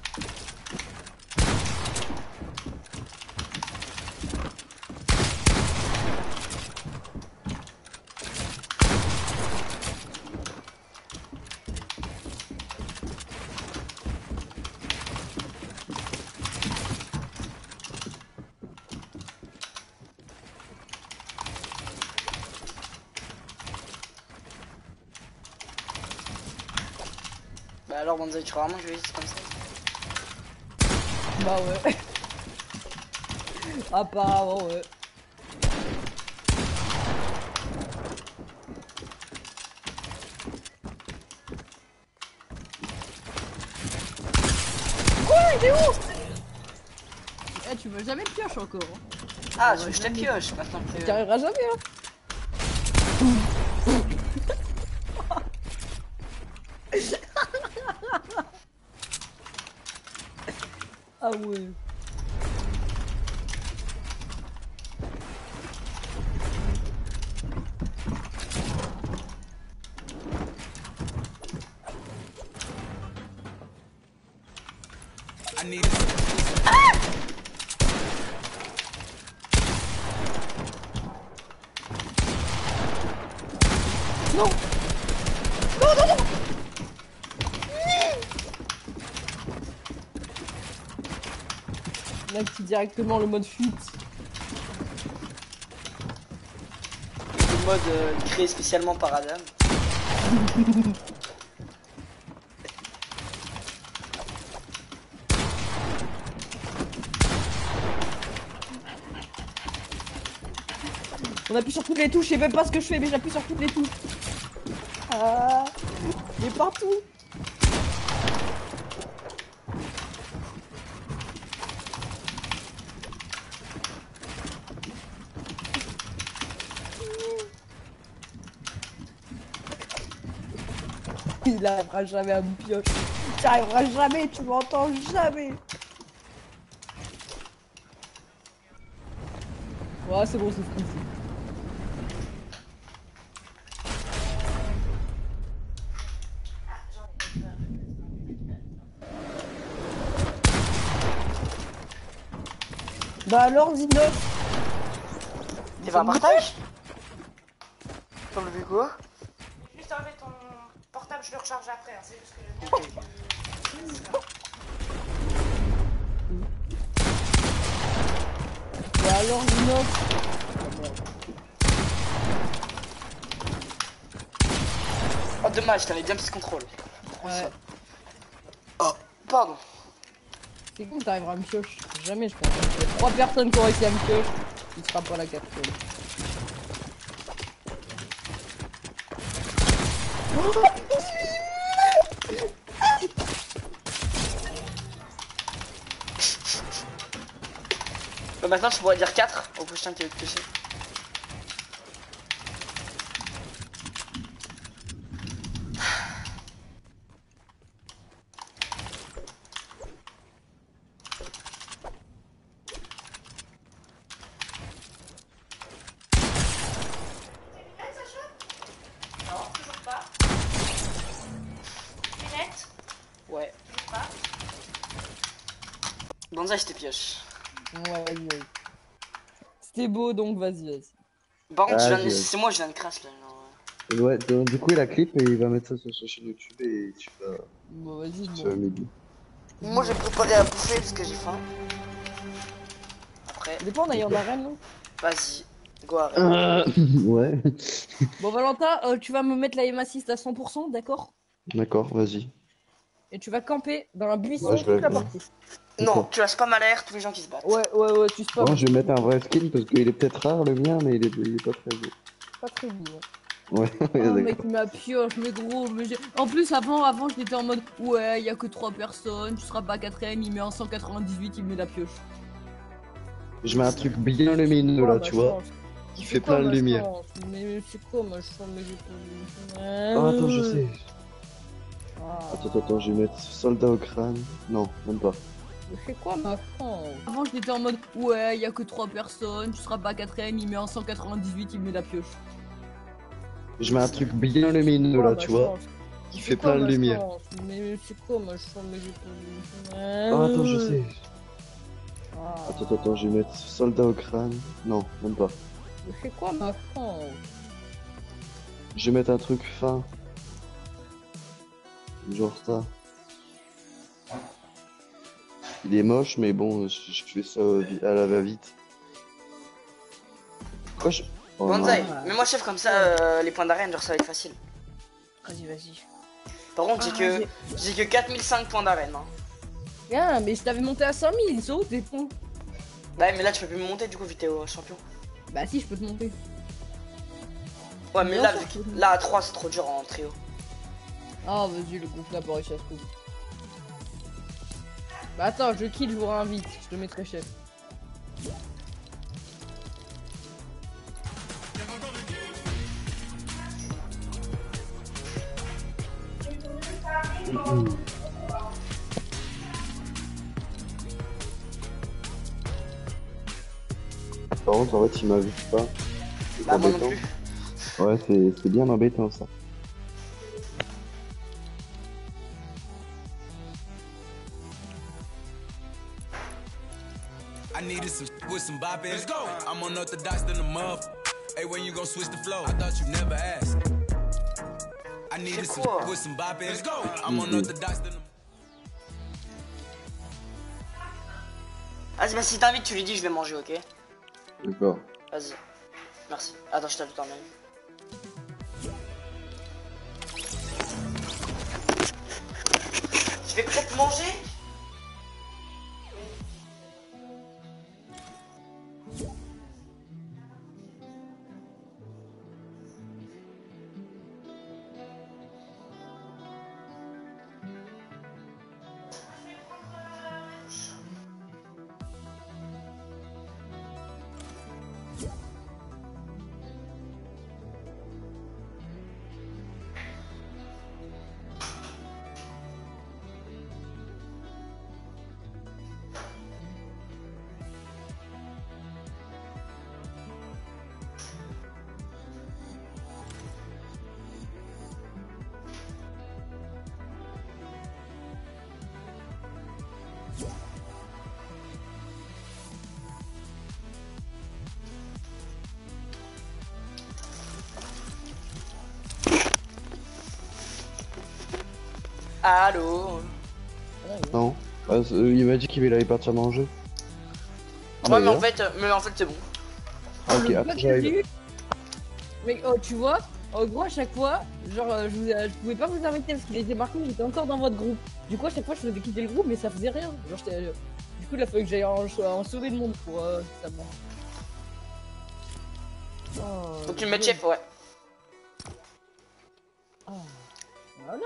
Bah alors Banzai, tu crois vraiment que je vais essayer comme ça? Bah ouais. Apparemment ouais. Quoi? Il est où? Eh tu veux jamais le pioche encore hein. Ah, Ouais, tu veux que je te jamais. pioche maintenant que... Tu arriveras jamais hein. Ah ouais. Non. Non, non, non. On active directement le mode fuite. Le mode euh, créé spécialement par Adam. On appuie sur toutes les touches, je sais même pas ce que je fais, mais j'appuie sur toutes les touches. Ah, il est partout. Il arrivera jamais à me pioche. Tu arriveras jamais, tu m'entends jamais. Ouais, c'est bon, c'est fini. Bah alors, Zinox. T'es fait un partage? Sur le quoi? Juste enlever ton portable, je le recharge après, hein. C'est juste que je... Bah alors, Zinox. Oh dommage, t'avais bien petit contrôle. Ouais. Oh, pardon. C'est con que t'arriveras à me pioche. Jamais je pense. Il y a trois personnes qui ont réussi à me pioche. Il sera pas la quatrième. Bah, maintenant tu pourrais dire quatre au prochain qui va te piocher. Ouais. Banzai, je te pioche. Ouais, vas-y, vas-y. C'était beau donc vas-y, vas-y. Par contre, Ah, je viens de- j'ai- c'est moi, je viens de crash là. genre, Ouais, donc, du coup, il a clip et il va mettre ça sur sa chaîne YouTube et tu vas, Bon, vas-y, tu vas bon. midi. euh. Moi, j'ai préparé à bouffer parce que j'ai faim. Après, Dépend d'ailleurs de la reine, non? vas-y, go arrête. Euh, ouais. Bon, Valentin, euh, tu vas me mettre la aim assist à cent pour cent, d'accord? D'accord, vas-y. Et tu vas camper dans un buisson Ouais, je toute vais- la ouais. partie. Non, tu laisses pas mal à l'air tous les gens qui se battent. Ouais, ouais, ouais, tu spams. Bon, je vais mettre un vrai skin parce qu'il est peut-être rare le mien, mais il est, il est pas très beau. Pas très beau. Ouais. Ouais, Oh, d'accord. mec, il m'a pioche, mais gros, mais j'ai... En plus, avant, avant, j'étais en mode, ouais, y a que trois personnes, tu seras pas quatrième, il met en cent quatre-vingt-dix-huit, il met la pioche. Je mets un truc bien lumineux Quoi, là, ma tu vois, chance? qui C'est fait quoi, plein de ma lumière. chance? Mais c'est quoi ma chance? Mais j'ai pas vu. Oh, attends, je sais. Ah. Attends, attends, je vais mettre soldat au crâne. Non, même pas. Mais c'est quoi ma chance? Avant, j'étais en mode, ouais, y a que trois personnes, tu seras pas quatrième, il met en cent quatre-vingt-dix-huit, il met la pioche. Je mets un truc bien lumineux Quoi, là, ma tu vois, chance? qui C'est fait quoi, plein de ma lumière. chance? Mais c'est quoi ma chance? Mais j'ai pas vu. Oh, attends, je sais. Ah. Attends, attends, je vais mettre soldat au crâne. Non, même pas. Mais c'est quoi ma chance? Je vais mettre un truc fin. Genre ça. Il est moche, mais bon, je, je fais ça vi- à la va-vite. Quoi, je... Oh non. Banzai, mets-moi chef comme ça, euh, les points d'arène, genre ça va être facile. Vas-y, vas-y. Par contre, j'ai Ah, que j'ai que quatre mille cinq points d'arène. Hein. Ah, mais je t'avais monté à cinq mille, ils sont où tes points? Bah, mais là, tu peux plus me monter du coup, vu que t'es au champion. Bah si, je peux te monter. Ouais, mais Bien là, sûr, vu je peux te que- là à trois, c'est trop dur en trio. Ah, vas-y, le groupe n'a pas réussi à se trouver. Bah attends, je quitte, je vous réinvite, je te mettrai chef. Par contre, en fait, il m'invite pas. C'est Bah, moi non embêtant. plus. Ouais, c'est c'est bien embêtant ça. I needed some with some bop in. Let's go. I'm unorthodox than a muff. Hey, when you gon' switch the flow? I thought you never asked. I needed some quoi? with some bop in. Let's go. I'm unorthodox than a Vas-y, bah, si t'invites, tu lui dis, je vais manger, ok? D'accord. Vas-y. Merci. Attends, je t'invite en même. Je vais peut-être manger. Allô. Non. Bah, euh, il m'a dit qu'il allait partir manger. Ah ouais, mais en D'ailleurs. fait, euh, mais en fait c'est bon. Ah, ok, Le après bug j'arrive. que j'ai eu- Mais oh, tu vois, en gros, à chaque fois, genre, euh, je, vous, euh, je pouvais pas vous inviter parce qu'il était marqué, j'étais encore dans votre groupe. Du coup, à chaque fois, je faisais quitter le groupe, mais ça faisait rien. Genre, j'étais. euh, Du coup, il a fallu que j'aille en, en sauver le monde pour euh, ça. Bon. Oh, Faut que tu me mettes chef, ouais. oh, voilà.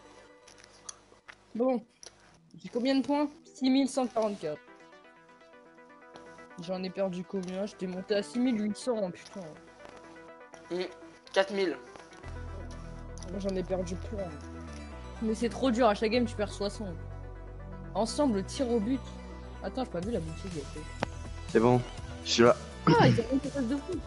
Bon, j'ai combien de points? six mille cent quarante-quatre. J'en ai perdu combien? J'étais monté à six mille huit cents, putain. Mm. quatre mille. Moi j'en ai perdu plein. Mais c'est trop dur, à chaque game tu perds soixante. Ensemble, tir au but. Attends, j'ai pas vu la boutique. là. C'est bon, je suis là. Ah, il y a quelque chose de fou.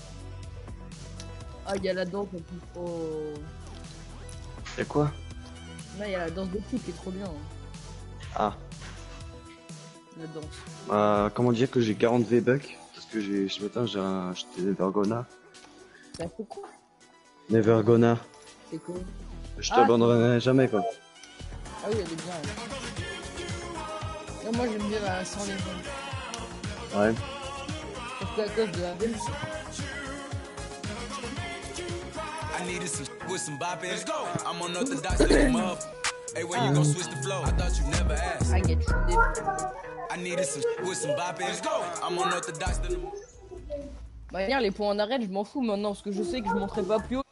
Ah, il y a la danse en plus. Oh. Y'a quoi? Là, il y a la danse de foot qui est trop bien. hein. Ah. La danse. Euh, comment dire que j'ai quarante V-Bucks? Parce que j'ai ce matin j'ai acheté Nevergona. Ça fait quoi? Nevergona. C'est quoi? Je Ah, t'abandonnerai jamais quoi. Ah oui, elle est bien. elle. Non, moi j'aime bien la sans les gens. Ouais. Parce qu'à cause de la belle. I needed some with some bop in. Let's go. I'm unorthodox like a muff. Hey, when you gon' switch the flow? I thought you never asked. Ah, il y a tout des. I needed some with some bop in. Let's go. I'm unorthodox than a Bah, hier, les points en arrêt, je m'en fous maintenant parce que je sais que je monterai pas plus haut.